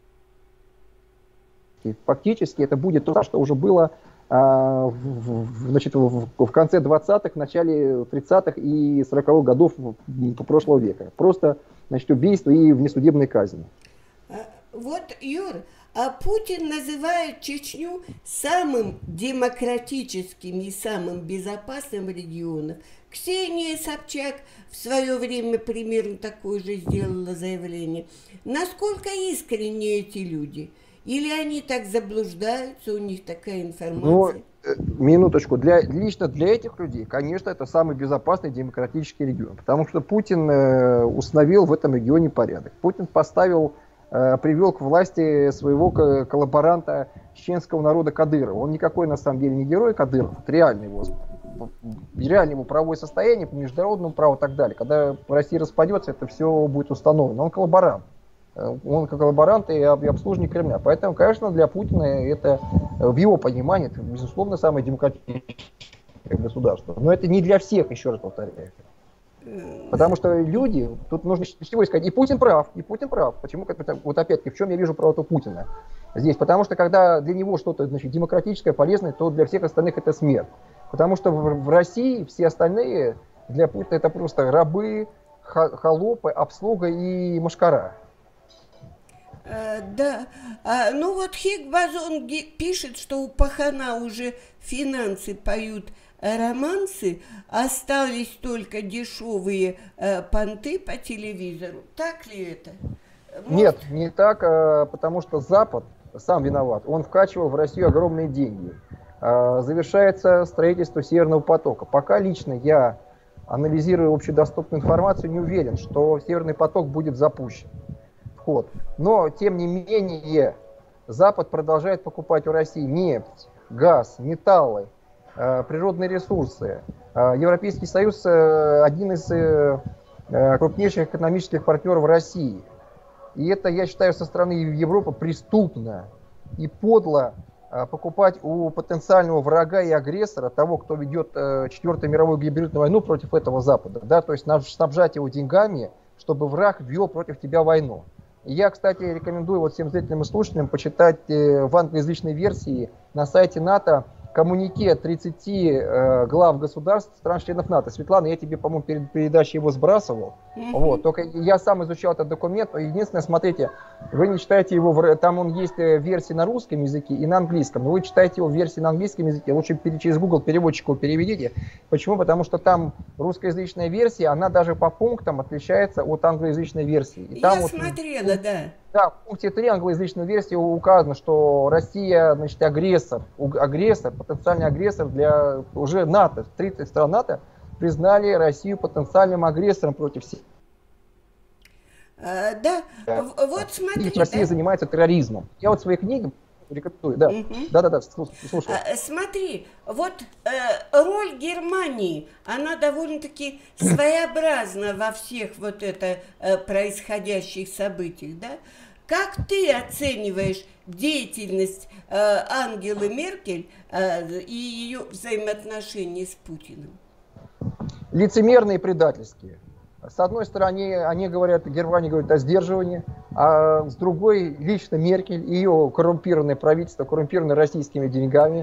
фактически это будет то, что уже было а, в, значит, в, в конце двадцатых, в начале тридцатых и сороковых годов прошлого века. Просто, значит, убийство и внесудебные казни. Вот, Юр, а Путин называет Чечню самым демократическим и самым безопасным регионом. Ксения Собчак в свое время примерно такое же сделала заявление. Насколько искренни эти люди? Или они так заблуждаются, у них такая информация? Ну, минуточку. Для, лично для этих людей, конечно, это самый безопасный демократический регион. Потому что Путин э, установил в этом регионе порядок. Путин поставил... привел к власти своего коллаборанта чеченского народа Кадырова. Он никакой на самом деле не герой Кадыров, это реально его, реально его правовое состояние по международному праву и так далее. Когда Россия распадется, это все будет установлено. Он коллаборант. Он как коллаборант и обслуживание Кремля. Поэтому, конечно, для Путина это, в его понимании, это, безусловно, самое демократическое государство. Но это не для всех, еще раз повторяю. Потому что люди, тут нужно всего искать, и Путин прав, и Путин прав. Почему? Вот опять-таки, в чем я вижу правоту Путина здесь? Потому что когда для него что-то, значит, демократическое, полезное, то для всех остальных это смерть. Потому что в, в России все остальные для Путина это просто рабы, холопы, обслуга и мошкара. А, да, а, ну вот Хигбазон пишет, что у пахана уже финансы поют романсы, остались только дешевые э, понты по телевизору. Так ли это? Может... Нет, не так, э, потому что Запад сам виноват. Он вкачивал в Россию огромные деньги. Э, завершается строительство Северного потока. Пока лично я, анализируя общедоступную информацию, не уверен, что Северный поток будет запущен. Вход. Но, тем не менее, Запад продолжает покупать у России нефть, газ, металлы, природные ресурсы. Европейский Союз один из крупнейших экономических партнеров России. И это, я считаю, со стороны Европы преступно и подло покупать у потенциального врага и агрессора, того, кто ведет Четвертую мировую гибридную войну против этого Запада, да, то есть снабжать его деньгами, чтобы враг вел против тебя войну. И я, кстати, рекомендую вот всем зрителям и слушателям почитать в англоязычной версии на сайте НАТО коммунике тридцати э, глав государств, стран-членов НАТО. Светлана, я тебе, по-моему, перед передачей его сбрасывал. Mm-hmm. Вот. Только я сам изучал этот документ. Единственное, смотрите, вы не читаете его, в, там он есть в версии на русском языке и на английском. Но вы читаете его в версии на английском языке. Лучше через Google переводчик его переведите. Почему? Потому что там русскоязычная версия, она даже по пунктам отличается от англоязычной версии. И там я вот, смотрела, ну, да. Да, в пункте три англоязычной версии указано, что Россия, значит, агрессор, агрессор, потенциальный агрессор для уже НАТО, тридцать стран НАТО признали Россию потенциальным агрессором против всех. А, да, да, вот смотри. И Россия да? занимается терроризмом. Я вот в своей книге рекомендую, да, угу. да, да, да, слушай. А, смотри, вот э, роль Германии, она довольно-таки своеобразна во всех вот это э, происходящих событиях, да? Как ты оцениваешь деятельность э, Ангелы Меркель э, и ее взаимоотношения с Путиным? Лицемерные и предательские. С одной стороны, они говорят, Германия говорит о сдерживании, а с другой, лично Меркель и ее коррумпированное правительство, коррумпированное российскими деньгами,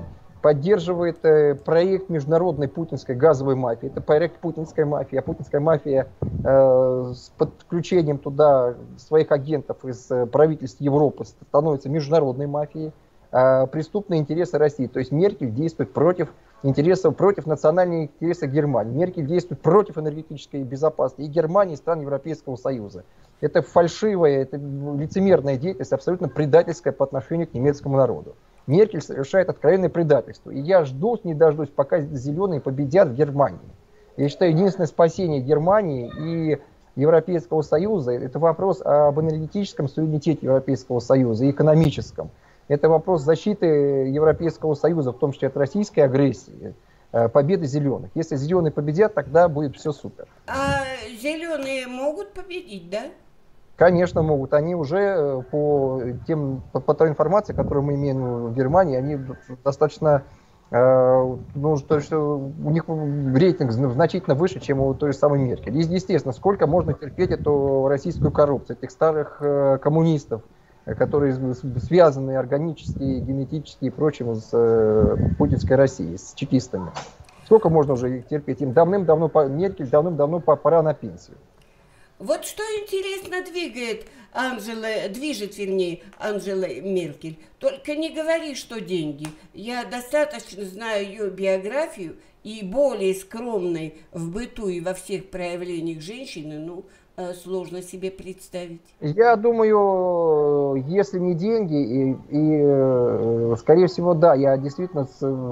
поддерживает э, проект международной путинской газовой мафии. Это проект путинской мафии. А путинская мафия э, с подключением туда своих агентов из э, правительств Европы становится международной мафией. Э, преступные интересы России. То есть Меркель действует против интересов, против национальных интересов Германии. Меркель действует против энергетической безопасности и Германии, и стран Европейского Союза. Это фальшивая, это лицемерная деятельность, абсолютно предательская по отношению к немецкому народу. Меркель совершает откровенное предательство. И я жду, не дождусь, пока зеленые победят в Германии. Я считаю, единственное спасение Германии и Европейского Союза — это вопрос об энергетическом суверенитете Европейского Союза и экономическом. Это вопрос защиты Европейского Союза, в том числе от российской агрессии, победы зеленых. Если зеленые победят, тогда будет все супер. А зеленые могут победить, да? Конечно, могут. Они уже по, тем, по, по той информации, которую мы имеем в Германии, они достаточно, э, ну, то, что у них рейтинг значительно выше, чем у той же самой Меркель. И, естественно, сколько можно терпеть эту российскую коррупцию, этих старых э, коммунистов, которые связаны органически, генетически и прочим с э, путинской Россией, с чекистами. Сколько можно уже их терпеть? Им давным-давно, Меркель давным-давно пора на пенсию. Вот что интересно двигает Анжела, движет, вернее, Анжела Меркель. Только не говори, что деньги. Я достаточно знаю ее биографию, и более скромной в быту и во всех проявлениях женщины, ну, сложно себе представить. Я думаю, если не деньги, и, и скорее всего, да, я действительно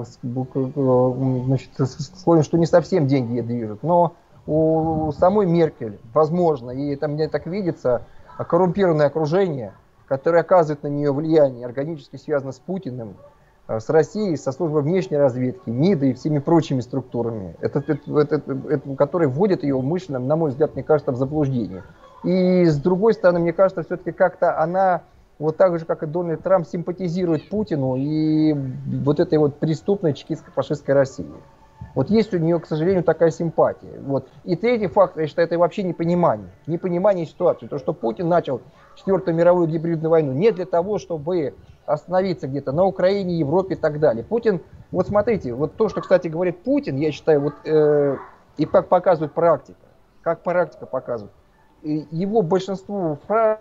значит, склонен, что не совсем деньги движут, но у самой Меркель, возможно, и это мне так видится, коррумпированное окружение, которое оказывает на нее влияние, органически связано с Путиным, с Россией, со службой внешней разведки, МИДа и всеми прочими структурами, это, это, это, это, которые вводят ее умышленно, на мой взгляд, мне кажется, в заблуждение. И с другой стороны, мне кажется, все-таки как-то она, вот так же, как и Дональд Трамп, симпатизирует Путину и вот этой вот преступной чекистско-фашистской России. Вот есть у нее, к сожалению, такая симпатия. Вот. И третий фактор, я считаю, это вообще непонимание. Непонимание ситуации. То, что Путин начал Четвертую мировую гибридную войну не для того, чтобы остановиться где-то на Украине, Европе и так далее. Путин, вот смотрите, вот то, что, кстати, говорит Путин, я считаю, вот, э, и как показывает практика, как практика показывает, его большинству фраз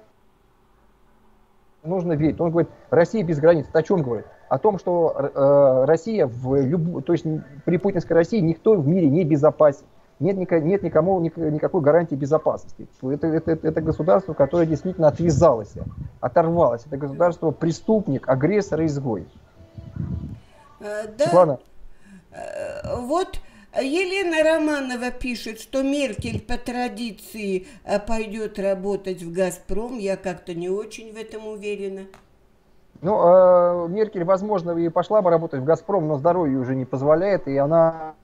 нужно верить. Он говорит, Россия без границ. Это о чем говорит? О том, что э, Россия, в люб... то есть при путинской России никто в мире не безопасен. Нет, нет никому никакой гарантии безопасности. Это, это, это государство, которое действительно отвязалось, оторвалось. Это государство преступник, агрессор и изгой. А, да. Светлана? А, вот Елена Романова пишет, что Меркель по традиции пойдет работать в «Газпром». Я как-то не очень в этом уверена. Ну, э, Меркель, возможно, и пошла бы работать в «Газпром», но здоровье уже не позволяет, и она...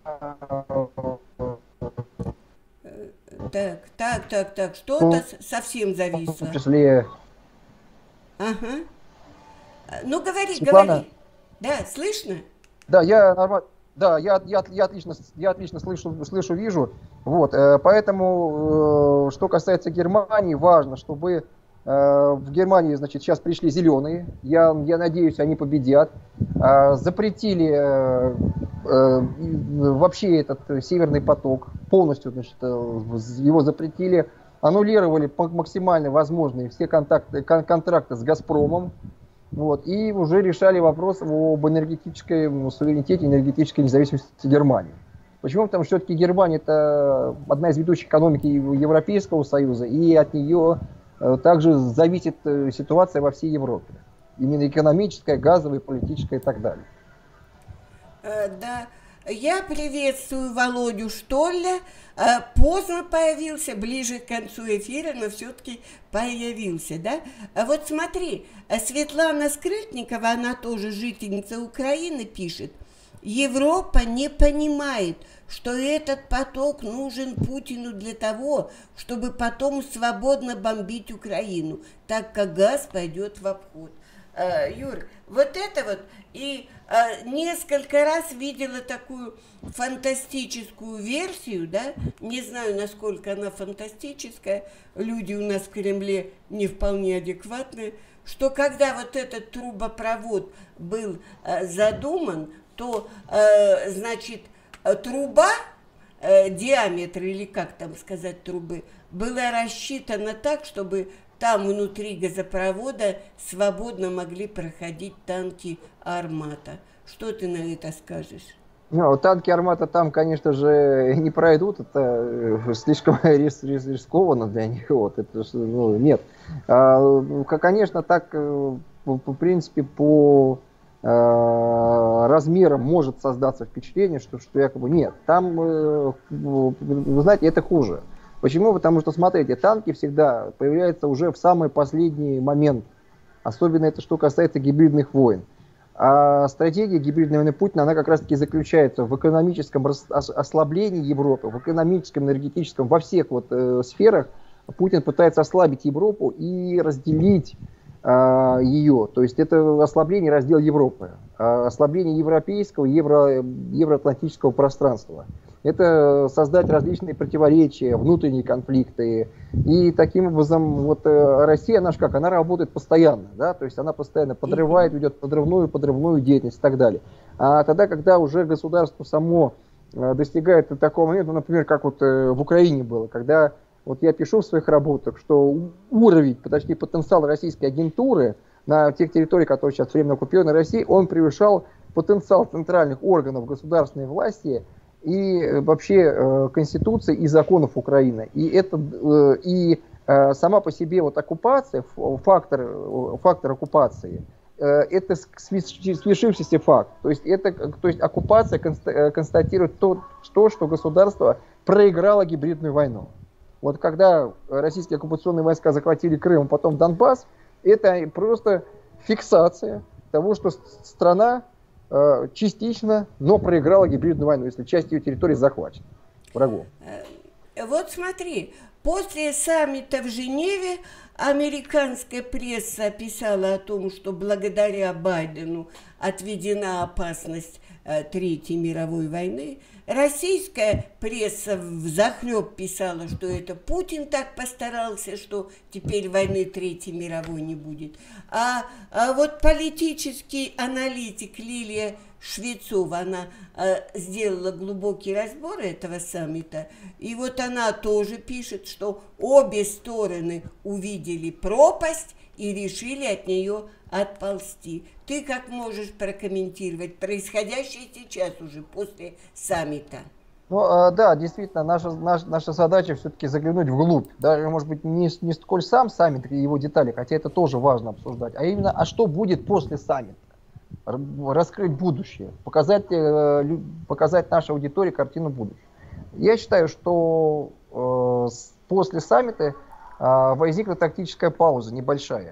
Так, так, так, так, что-то совсем зависло. В том числе... Ага. Ну, говори, Светлана? говори. Да, слышно? Да, я нормально... Да, я, я, я отлично, я отлично слышу, слышу, вижу. Вот, э, поэтому, э, что касается Германии, важно, чтобы э, в Германии, значит, сейчас пришли зеленые. Я, я надеюсь, они победят. Э, запретили э, э, вообще этот Северный поток полностью, значит, его запретили, аннулировали максимально возможные все контакты, кон, контракты с Газпромом. Вот, и уже решали вопрос об энергетической суверенитете, энергетической независимости Германии. Почему? Потому что все-таки Германия — это одна из ведущих экономик Европейского Союза, и от нее также зависит ситуация во всей Европе. Именно экономическая, газовая, политическая и так далее. Да. Я приветствую Володю Штолля. Поздно появился, ближе к концу эфира, но все-таки появился, да? Вот смотри, Светлана Скрытникова, она тоже жительница Украины, пишет: Европа не понимает, что этот поток нужен Путину для того, чтобы потом свободно бомбить Украину, так как газ пойдет в обход. Юр, вот это вот, и а, несколько раз видела такую фантастическую версию, да, не знаю, насколько она фантастическая, люди у нас в Кремле не вполне адекватные, что когда вот этот трубопровод был а, задуман, что, э, значит, труба, э, диаметр, или как там сказать трубы, была рассчитана так, чтобы там внутри газопровода свободно могли проходить танки «Армата». Что ты на это скажешь? Ну, танки «Армата» там, конечно же, не пройдут, это слишком рис, рис, рискованно для них. Вот, это, ну, нет. А, конечно, так, в принципе, по а, размерам может создаться впечатление, что, что якобы нет. Там, вы знаете, это хуже. Почему? Потому что, смотрите, танки всегда появляются уже в самый последний момент. Особенно это что касается гибридных войн. А стратегия гибридной войны Путина, она как раз-таки заключается в экономическом ослаблении Европы, в экономическом, энергетическом, во всех вот э, сферах. Путин пытается ослабить Европу и разделить э, ее. То есть это ослабление, раздел Европы, э, ослабление европейского, евро, евроатлантического пространства. Это создать различные противоречия, внутренние конфликты. И таким образом вот Россия, она же как, она работает постоянно, да, то есть она постоянно подрывает, ведет подрывную, подрывную деятельность и так далее. А тогда, когда уже государство само достигает такого момента, ну, например, как вот в Украине было, когда вот я пишу в своих работах, что уровень, точнее потенциал российской агентуры на тех территориях, которые сейчас временно оккупированы Россией, он превышал потенциал центральных органов государственной власти и вообще э, Конституции и законов Украины. И, это, э, и э, сама по себе вот оккупация, фактор, фактор оккупации, э, это свершившийся факт. То есть, это, то есть оккупация констатирует то, что, что государство проиграло гибридную войну. Вот когда российские оккупационные войска захватили Крым, а потом Донбасс, это просто фиксация того, что страна частично, но проиграла гибридную войну, если часть ее территории захвачена врагом. Вот смотри, после саммита в Женеве американская пресса писала о том, что благодаря Байдену отведена опасность э, Третьей мировой войны. Российская пресса взахлеб писала, что это Путин так постарался, что теперь войны Третьей мировой не будет. А, а вот политический аналитик Лилия Швецова, она э, сделала глубокий разбор этого саммита, и вот она тоже пишет, что обе стороны увидели пропасть и решили от нее отползти. Ты как можешь прокомментировать происходящее сейчас уже после саммита? Ну, э, да, действительно, наша, наша, наша задача все-таки заглянуть вглубь. Даже, может быть, не, не столь сам саммит и его детали, хотя это тоже важно обсуждать, а именно, а что будет после саммита? Раскрыть будущее, показать, э, показать нашей аудитории картину будущего. Я считаю, что э, после саммита э, возникла тактическая пауза, небольшая.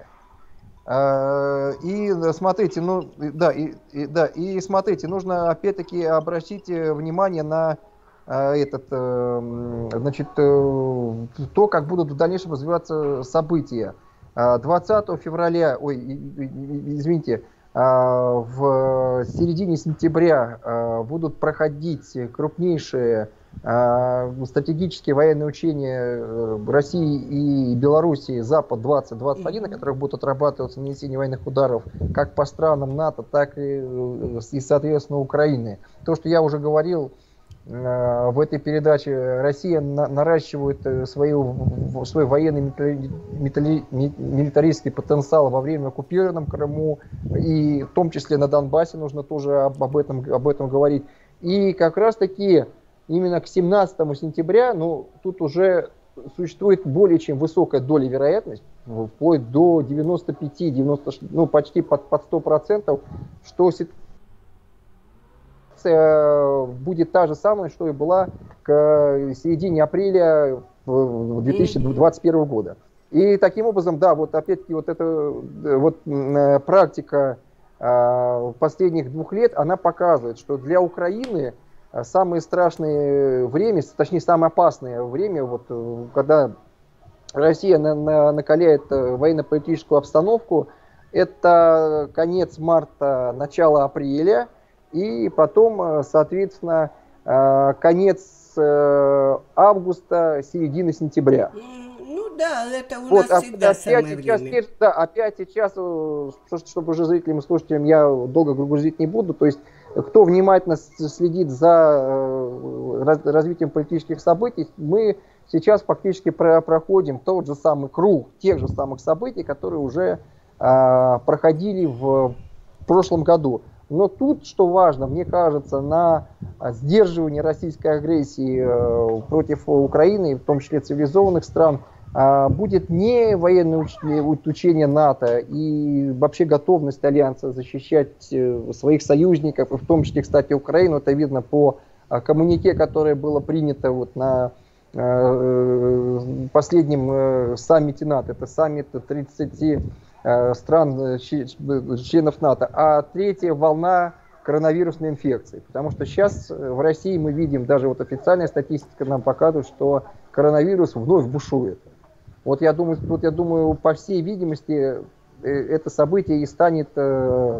И смотрите, ну да, и, и, да, и смотрите, нужно опять-таки обратить внимание на этот, значит, то, как будут в дальнейшем развиваться события. двадцатого февраля, ой, извините, в середине сентября будут проходить крупнейшие стратегические военные учения России и Белоруссии Запад двадцать двадцать один, на которых будут отрабатываться нанесение военных ударов как по странам НАТО, так и, и соответственно, Украины. То, что я уже говорил в этой передаче, Россия на, наращивает свою, свой военный милитари, милитаристский потенциал во время оккупированном Крыму, и в том числе на Донбассе нужно тоже об, об, этом, об этом говорить. И как раз таки именно к семнадцатому сентября, ну, тут уже существует более чем высокая доля вероятности, вплоть до девяноста пяти девяноста, ну, почти под, под сто процентов, что ситуация будет та же самая, что и была к середине апреля две тысячи двадцать первого года. И таким образом, да, вот опять-таки вот эта вот практика последних двух лет, она показывает, что для Украины самое страшное время, точнее самое опасное время, вот, когда Россия на, на, накаляет военно-политическую обстановку, это конец марта, начало апреля, и потом, соответственно, конец августа, середина сентября. Ну да, это у вот, нас всегда опять самое сейчас, время. Да, опять сейчас, чтобы уже зрителям и слушателям я долго грузить не буду, то есть кто внимательно следит за развитием политических событий, мы сейчас фактически проходим тот же самый круг тех же самых событий, которые уже проходили в прошлом году. Но тут, что важно, мне кажется, на сдерживание российской агрессии против Украины, в том числе цивилизованных стран, будет не военное учение НАТО и вообще готовность Альянса защищать своих союзников, и в том числе, кстати, Украину. Это видно по коммюнике, которое было принято вот на последнем саммите НАТО. Это саммит тридцати стран, членов НАТО. А третья волна коронавирусной инфекции. Потому что сейчас в России мы видим, даже вот официальная статистика нам показывает, что коронавирус вновь бушует. Вот я думаю, вот я думаю, по всей видимости, это событие и станет э,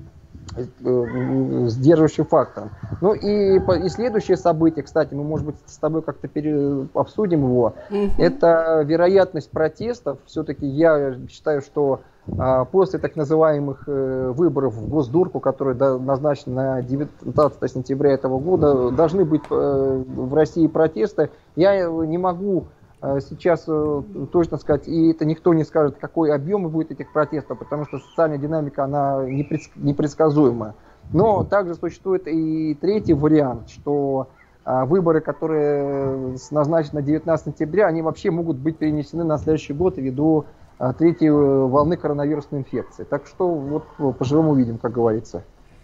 э, сдерживающим фактором. Ну и, и следующее событие, кстати, мы, может быть, с тобой как-то пере, обсудим его, mm-hmm. это вероятность протестов. Все-таки я считаю, что э, после так называемых э, выборов в Госдурку, которые да, назначены на девятнадцатое сентября этого года, должны быть э, в России протесты. Я не могу сейчас точно сказать, и это никто не скажет, какой объем будет этих протестов, потому что социальная динамика, она непредсказуема. Но также существует и третий вариант, что выборы, которые назначены на девятнадцатое сентября, они вообще могут быть перенесены на следующий год ввиду третьей волны коронавирусной инфекции. Так что вот поживем увидим, как говорится.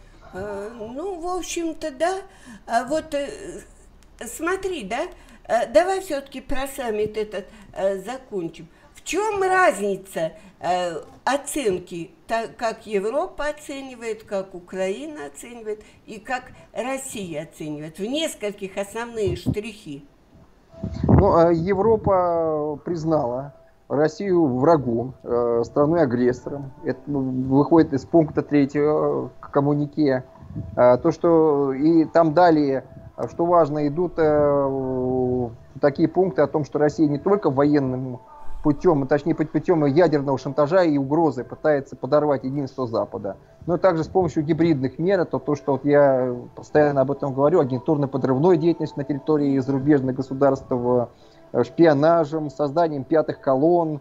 Ну, в общем-то, да. Вот смотри, да, давай все-таки про саммит этот э, закончим. В чем разница э, оценки, так, как Европа оценивает, как Украина оценивает и как Россия оценивает? В нескольких основные штрихи. Ну, Европа признала Россию врагом, э, страной-агрессором. Это выходит из пункта третьего коммюнике. Э, то, что и там далее... Что важно, идут э, такие пункты о том, что Россия не только военным путем, точнее путем ядерного шантажа и угрозы пытается подорвать единство Запада, но также с помощью гибридных мер, это то, что вот я постоянно об этом говорю, агентурно-подрывной деятельностью на территории зарубежных государств, шпионажем, созданием пятых колонн,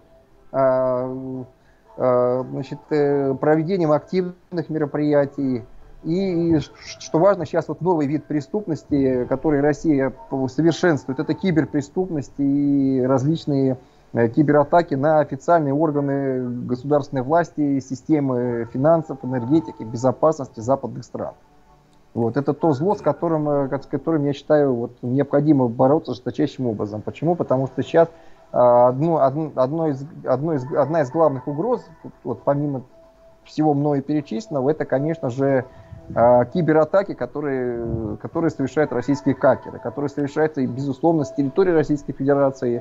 э, э, значит, э, проведением активных мероприятий. И, что важно, сейчас вот новый вид преступности, который Россия совершенствует, это киберпреступность и различные кибератаки на официальные органы государственной власти, системы финансов, энергетики, безопасности западных стран. Вот, это то зло, с которым, с которым я считаю, вот, необходимо бороться жесточайшим образом. Почему? Потому что сейчас одно, одно, одно из, одно из, одна из главных угроз, вот, помимо всего мною перечисленного, это, конечно же, кибератаки, которые, которые совершают российские хакеры, которые совершаются, безусловно, с территории Российской Федерации.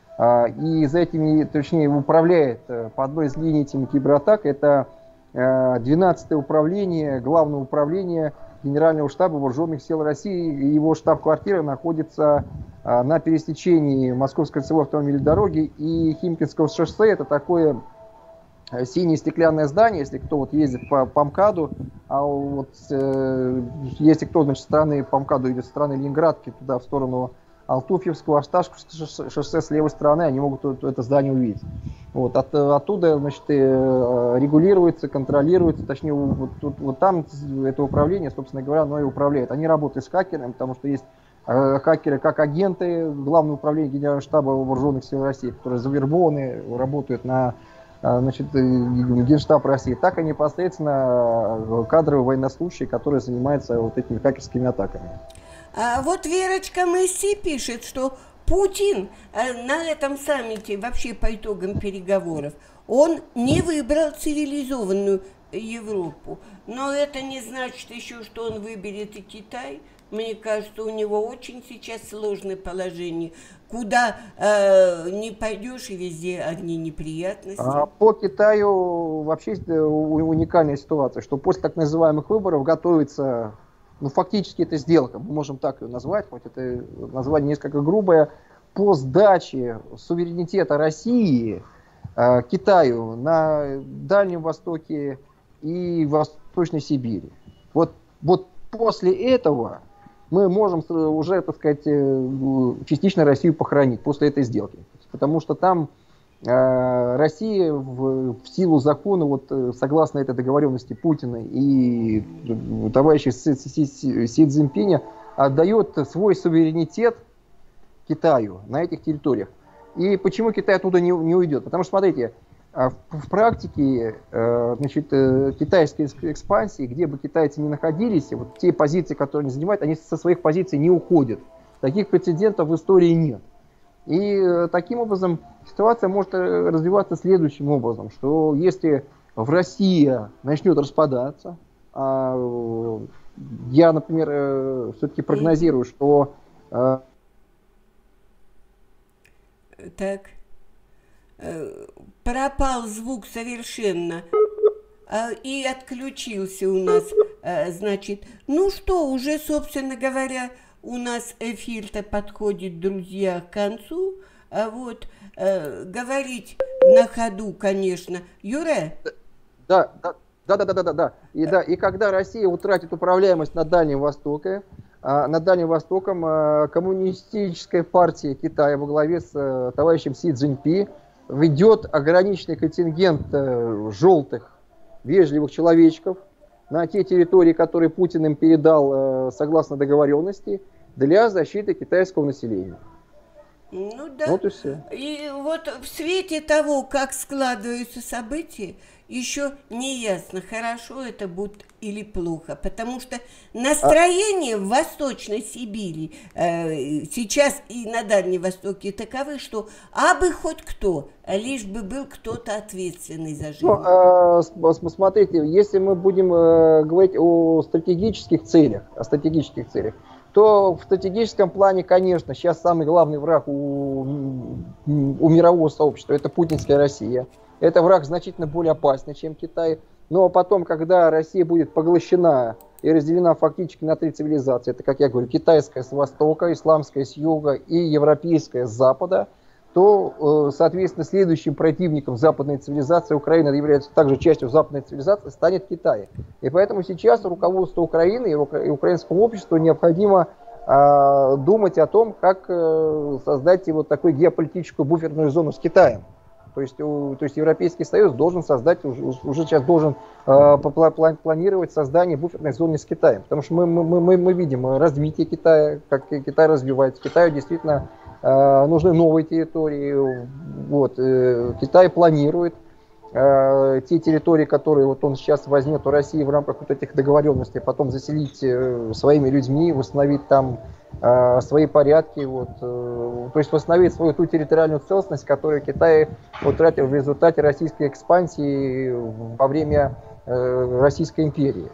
И за этими, точнее, управляет по одной из линий этими кибератак, это двенадцатое управление, главное управление Генерального штаба Вооруженных сил России. И его штаб-квартира находится на пересечении Московской кольцевой автомобильной дороги и Химкинского шоссе. Это такое синее стеклянное здание, если кто вот ездит по, по МКАДу, а вот э, если кто, значит, с стороны по МКАДу идет, с стороны Ленинградки, туда в сторону Алтуфьевского, Осташковского шоссе с левой стороны, они могут это здание увидеть. Вот, от, оттуда, значит, регулируется, контролируется, точнее, вот, вот, вот там это управление, собственно говоря, оно и управляет. Они работают с хакерами, потому что есть э, хакеры как агенты Главного управления Генерального штаба Вооруженных сил России, которые завербованы, работают на, значит, Генштаб России, так и непосредственно кадровые военнослужащие, которые занимаются вот этими хакерскими атаками. А вот Верочка Месси пишет, что Путин на этом саммите, вообще по итогам переговоров, он не выбрал цивилизованную Европу. Но это не значит еще, что он выберет и Китай. Мне кажется, у него очень сейчас сложное положение. Куда э, не пойдешь, и везде одни неприятности. А по Китаю вообще уникальная ситуация, что после так называемых выборов готовится, ну фактически это сделка, мы можем так ее назвать, хоть это название несколько грубое, по сдаче суверенитета России э, Китаю на Дальнем Востоке и в Восточной Сибири. Вот, вот после этого мы можем уже, так сказать, частично Россию похоронить после этой сделки. Потому что там э, Россия в, в силу закона, вот, согласно этой договоренности Путина и товарища Си, Си, Си, Си Цзиньпиня, отдает свой суверенитет Китаю на этих территориях. И почему Китай оттуда не, не уйдет? Потому что, смотрите, в, в практике э, значит, э, китайской экспансии, где бы китайцы ни находились, вот те позиции, которые они занимают, они со своих позиций не уходят. Таких прецедентов в истории нет. И э, таким образом ситуация может развиваться следующим образом, что если в России начнет распадаться, э, я, например, э, все-таки прогнозирую, что... Э, так, э, пропал звук совершенно, э, и отключился у нас, э, значит, ну что, уже, собственно говоря, у нас эфир-то подходит, друзья, к концу, а вот э, говорить на ходу, конечно. Юра? Да, да, да, да, да, да, да. И, да. И когда Россия утратит управляемость на Дальнем Востоке, а, над Дальним Востоком а, коммунистическая партия Китая во главе с а, товарищем Си Цзиньпи ведет ограниченный контингент а, желтых, вежливых человечков на те территории, которые Путин им передал а, согласно договоренности, для защиты китайского населения. Ну да. Вот и все. И вот в свете того, как складываются события, еще не ясно, хорошо это будет или плохо, потому что настроение а... в Восточной Сибири э, сейчас и на Дальнем Востоке таковы, что абы хоть кто, лишь бы был кто-то ответственный за жизнь. Ну, э, смотрите, если мы будем э, говорить о стратегических целях, о стратегических целях, то в стратегическом плане, конечно, сейчас самый главный враг у, у мирового сообщества – это путинская Россия. Это враг значительно более опасный, чем Китай. Но потом, когда Россия будет поглощена и разделена фактически на три цивилизации, это, как я говорю, китайская с востока, исламская с юга и европейская с запада, то, соответственно, следующим противником западной цивилизации, Украина является также частью западной цивилизации, станет Китай. И поэтому сейчас руководству Украины и украинскому обществу необходимо э, думать о том, как э, создать вот такую геополитическую буферную зону с Китаем. То есть, у, то есть Европейский Союз должен создать, уже, уже сейчас должен э, планировать создание буферной зоны с Китаем. Потому что мы, мы, мы, мы видим развитие Китая, как Китай развивается. Китаю действительно э, нужны новые территории. Вот, э, Китай планирует э, те территории, которые вот он сейчас возьмет у России в рамках вот этих договоренностей, потом заселить э, своими людьми, восстановить там э, свои порядки, вот, э, то есть восстановить свою ту территориальную целостность, которую Китай утратил в результате российской экспансии во время э, Российской империи.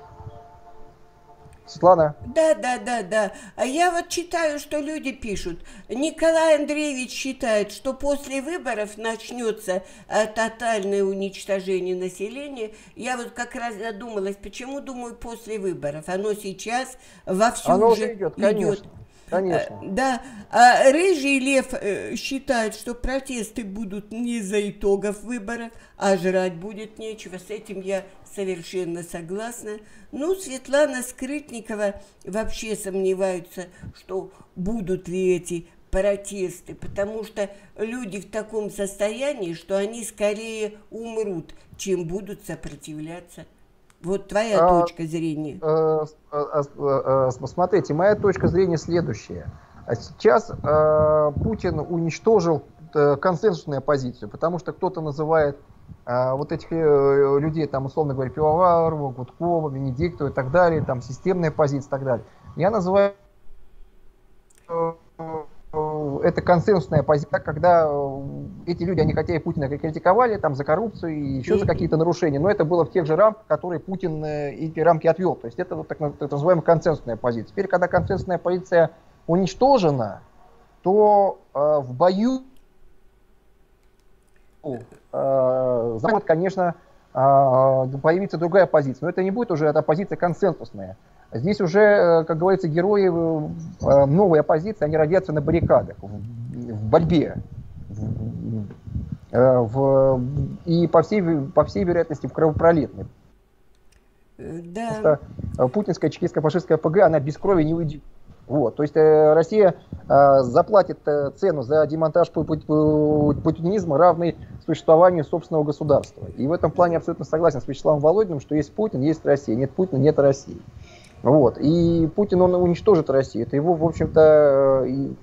Светлана? Да, да, да, да. А я вот читаю, что люди пишут. Николай Андреевич считает, что после выборов начнется а, тотальное уничтожение населения. Я вот как раз задумалась, почему, думаю, после выборов. Оно сейчас вовсю Оно уже идет. идет. Конечно. Конечно. А, да, а Рыжий Лев э, считает, что протесты будут не из-за итогов выборов, а жрать будет нечего. С этим я совершенно согласна. Ну, Светлана Скрытникова вообще сомневается, что будут ли эти протесты, потому что люди в таком состоянии, что они скорее умрут, чем будут сопротивляться. Вот твоя а, точка зрения. А, а, а, а, смотрите, моя точка зрения следующая. Сейчас а, Путин уничтожил а, консенсусную оппозицию, потому что кто-то называет а, вот этих а, людей, там, условно говоря, Пивоварова, Гудкова, Венедиктова и так далее, там, системная оппозиция и так далее. Я называю это консенсусная позиция, когда эти люди, они хотя и Путина критиковали там, за коррупцию и еще за какие-то нарушения, но это было в тех же рамках, которые Путин эти рамки отвел. То есть это вот так, так называемая консенсусная позиция. Теперь, когда консенсусная позиция уничтожена, то э, в бою э, может, конечно, э, появится другая позиция. Но это не будет уже эта позиция консенсусная. Здесь уже, как говорится, герои новой оппозиции, они родятся на баррикадах, в борьбе. В, и по всей, по всей вероятности в кровопролитной. Да. Потому что путинская чекистско-фашистская ПГ, она без крови не уйдет. Вот, то есть э, Россия э, заплатит э, цену за демонтаж путинизма, равный существованию собственного государства. И в этом плане абсолютно согласен с Вячеславом Володиным, что есть Путин, есть Россия. Нет Путина, нет России. Вот. И Путин, он уничтожит Россию. Это его, в общем-то, и,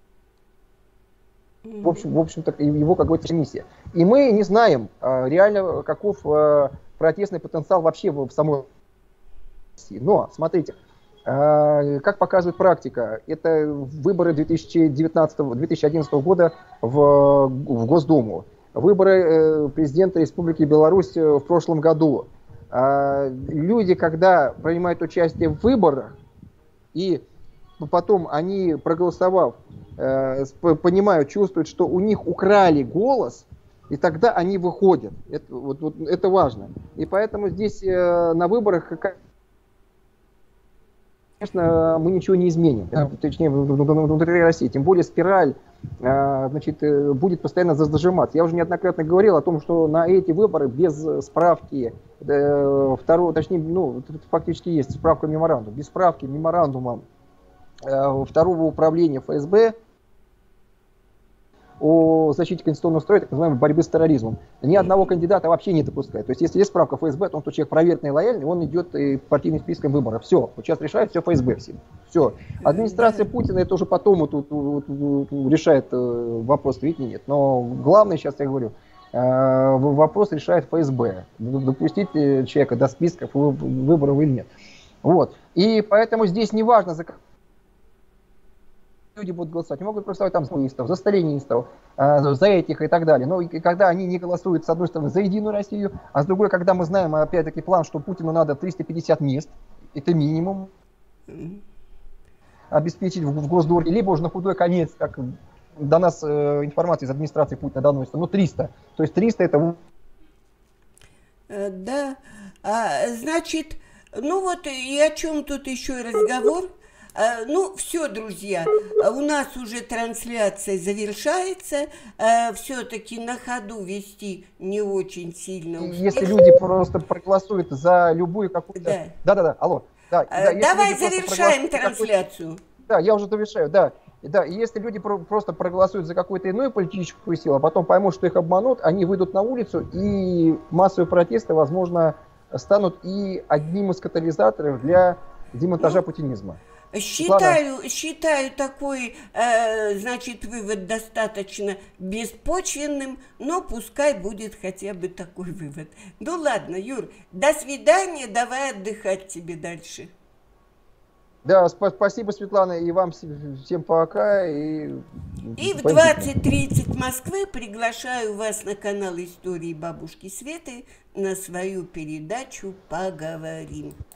в общем, в общем-то, его какая-то миссия. И мы не знаем э, реально, каков э, протестный потенциал вообще в, в самой России. Но, смотрите, как показывает практика, это выборы две тысячи девятнадцатого — две тысячи одиннадцатого года в, в Госдуму, выборы президента Республики Беларусь в прошлом году. Люди, когда принимают участие в выборах, и потом они, проголосовав, понимают, чувствуют, что у них украли голос, и тогда они выходят. Это, вот, вот, это важно. И поэтому здесь на выборах... Конечно, мы ничего не изменим, точнее, внутри России. Тем более спираль, значит, будет постоянно зажиматься. Я уже неоднократно говорил о том, что на эти выборы без справки, второго, точнее, ну, фактически есть справка меморандума, без справки меморандума второго управления ФСБ о защите конституционного строя, так называемой борьбы с терроризмом. Ни одного кандидата вообще не допускают. То есть, если есть справка ФСБ, то он, то человек проверенный и лояльный, он идет и по партийным спискам выборов. Все, вот сейчас решает все ФСБ. Все. все. Администрация Путина, это уже потом вот, вот, вот, вот, решает вопрос, видите, нет. Но главное, сейчас я говорю, вопрос решает ФСБ. Допустить человека до списков выборов или нет. Вот. И поэтому здесь не важно, за люди будут голосовать, они могут проголосовать там за коммунистов, за сталинистов, э, за этих и так далее. Но и когда они не голосуют, с одной стороны, за Единую Россию, а с другой, когда мы знаем, опять-таки, план, что Путину надо триста пятьдесят мест, это минимум, обеспечить в, в Госдуме, либо уже на худой конец, как до нас э, информация из администрации Путина доносится, ну триста. То есть триста это... Э, да, а, значит, ну вот и о чем тут еще разговор? Ну, все, друзья, у нас уже трансляция завершается, все-таки на ходу вести не очень сильно. Если люди просто проголосуют за любую какую-то... Да-да-да, алло. Да, да, давай завершаем трансляцию. Да, я уже завершаю, да. Да, и если люди про просто проголосуют за какую-то иную политическую силу, а потом поймут, что их обманут, они выйдут на улицу, и массовые протесты, возможно, станут и одним из катализаторов для демонтажа ну, путинизма. Считаю, считаю такой, э, значит, вывод достаточно беспочвенным, но пускай будет хотя бы такой вывод. Ну ладно, Юр, до свидания, давай отдыхать тебе дальше. Да, сп спасибо, Светлана, и вам всем пока. И, и в двадцать тридцать Москвы приглашаю вас на канал Истории Бабушки Светы на свою передачу «Поговорим».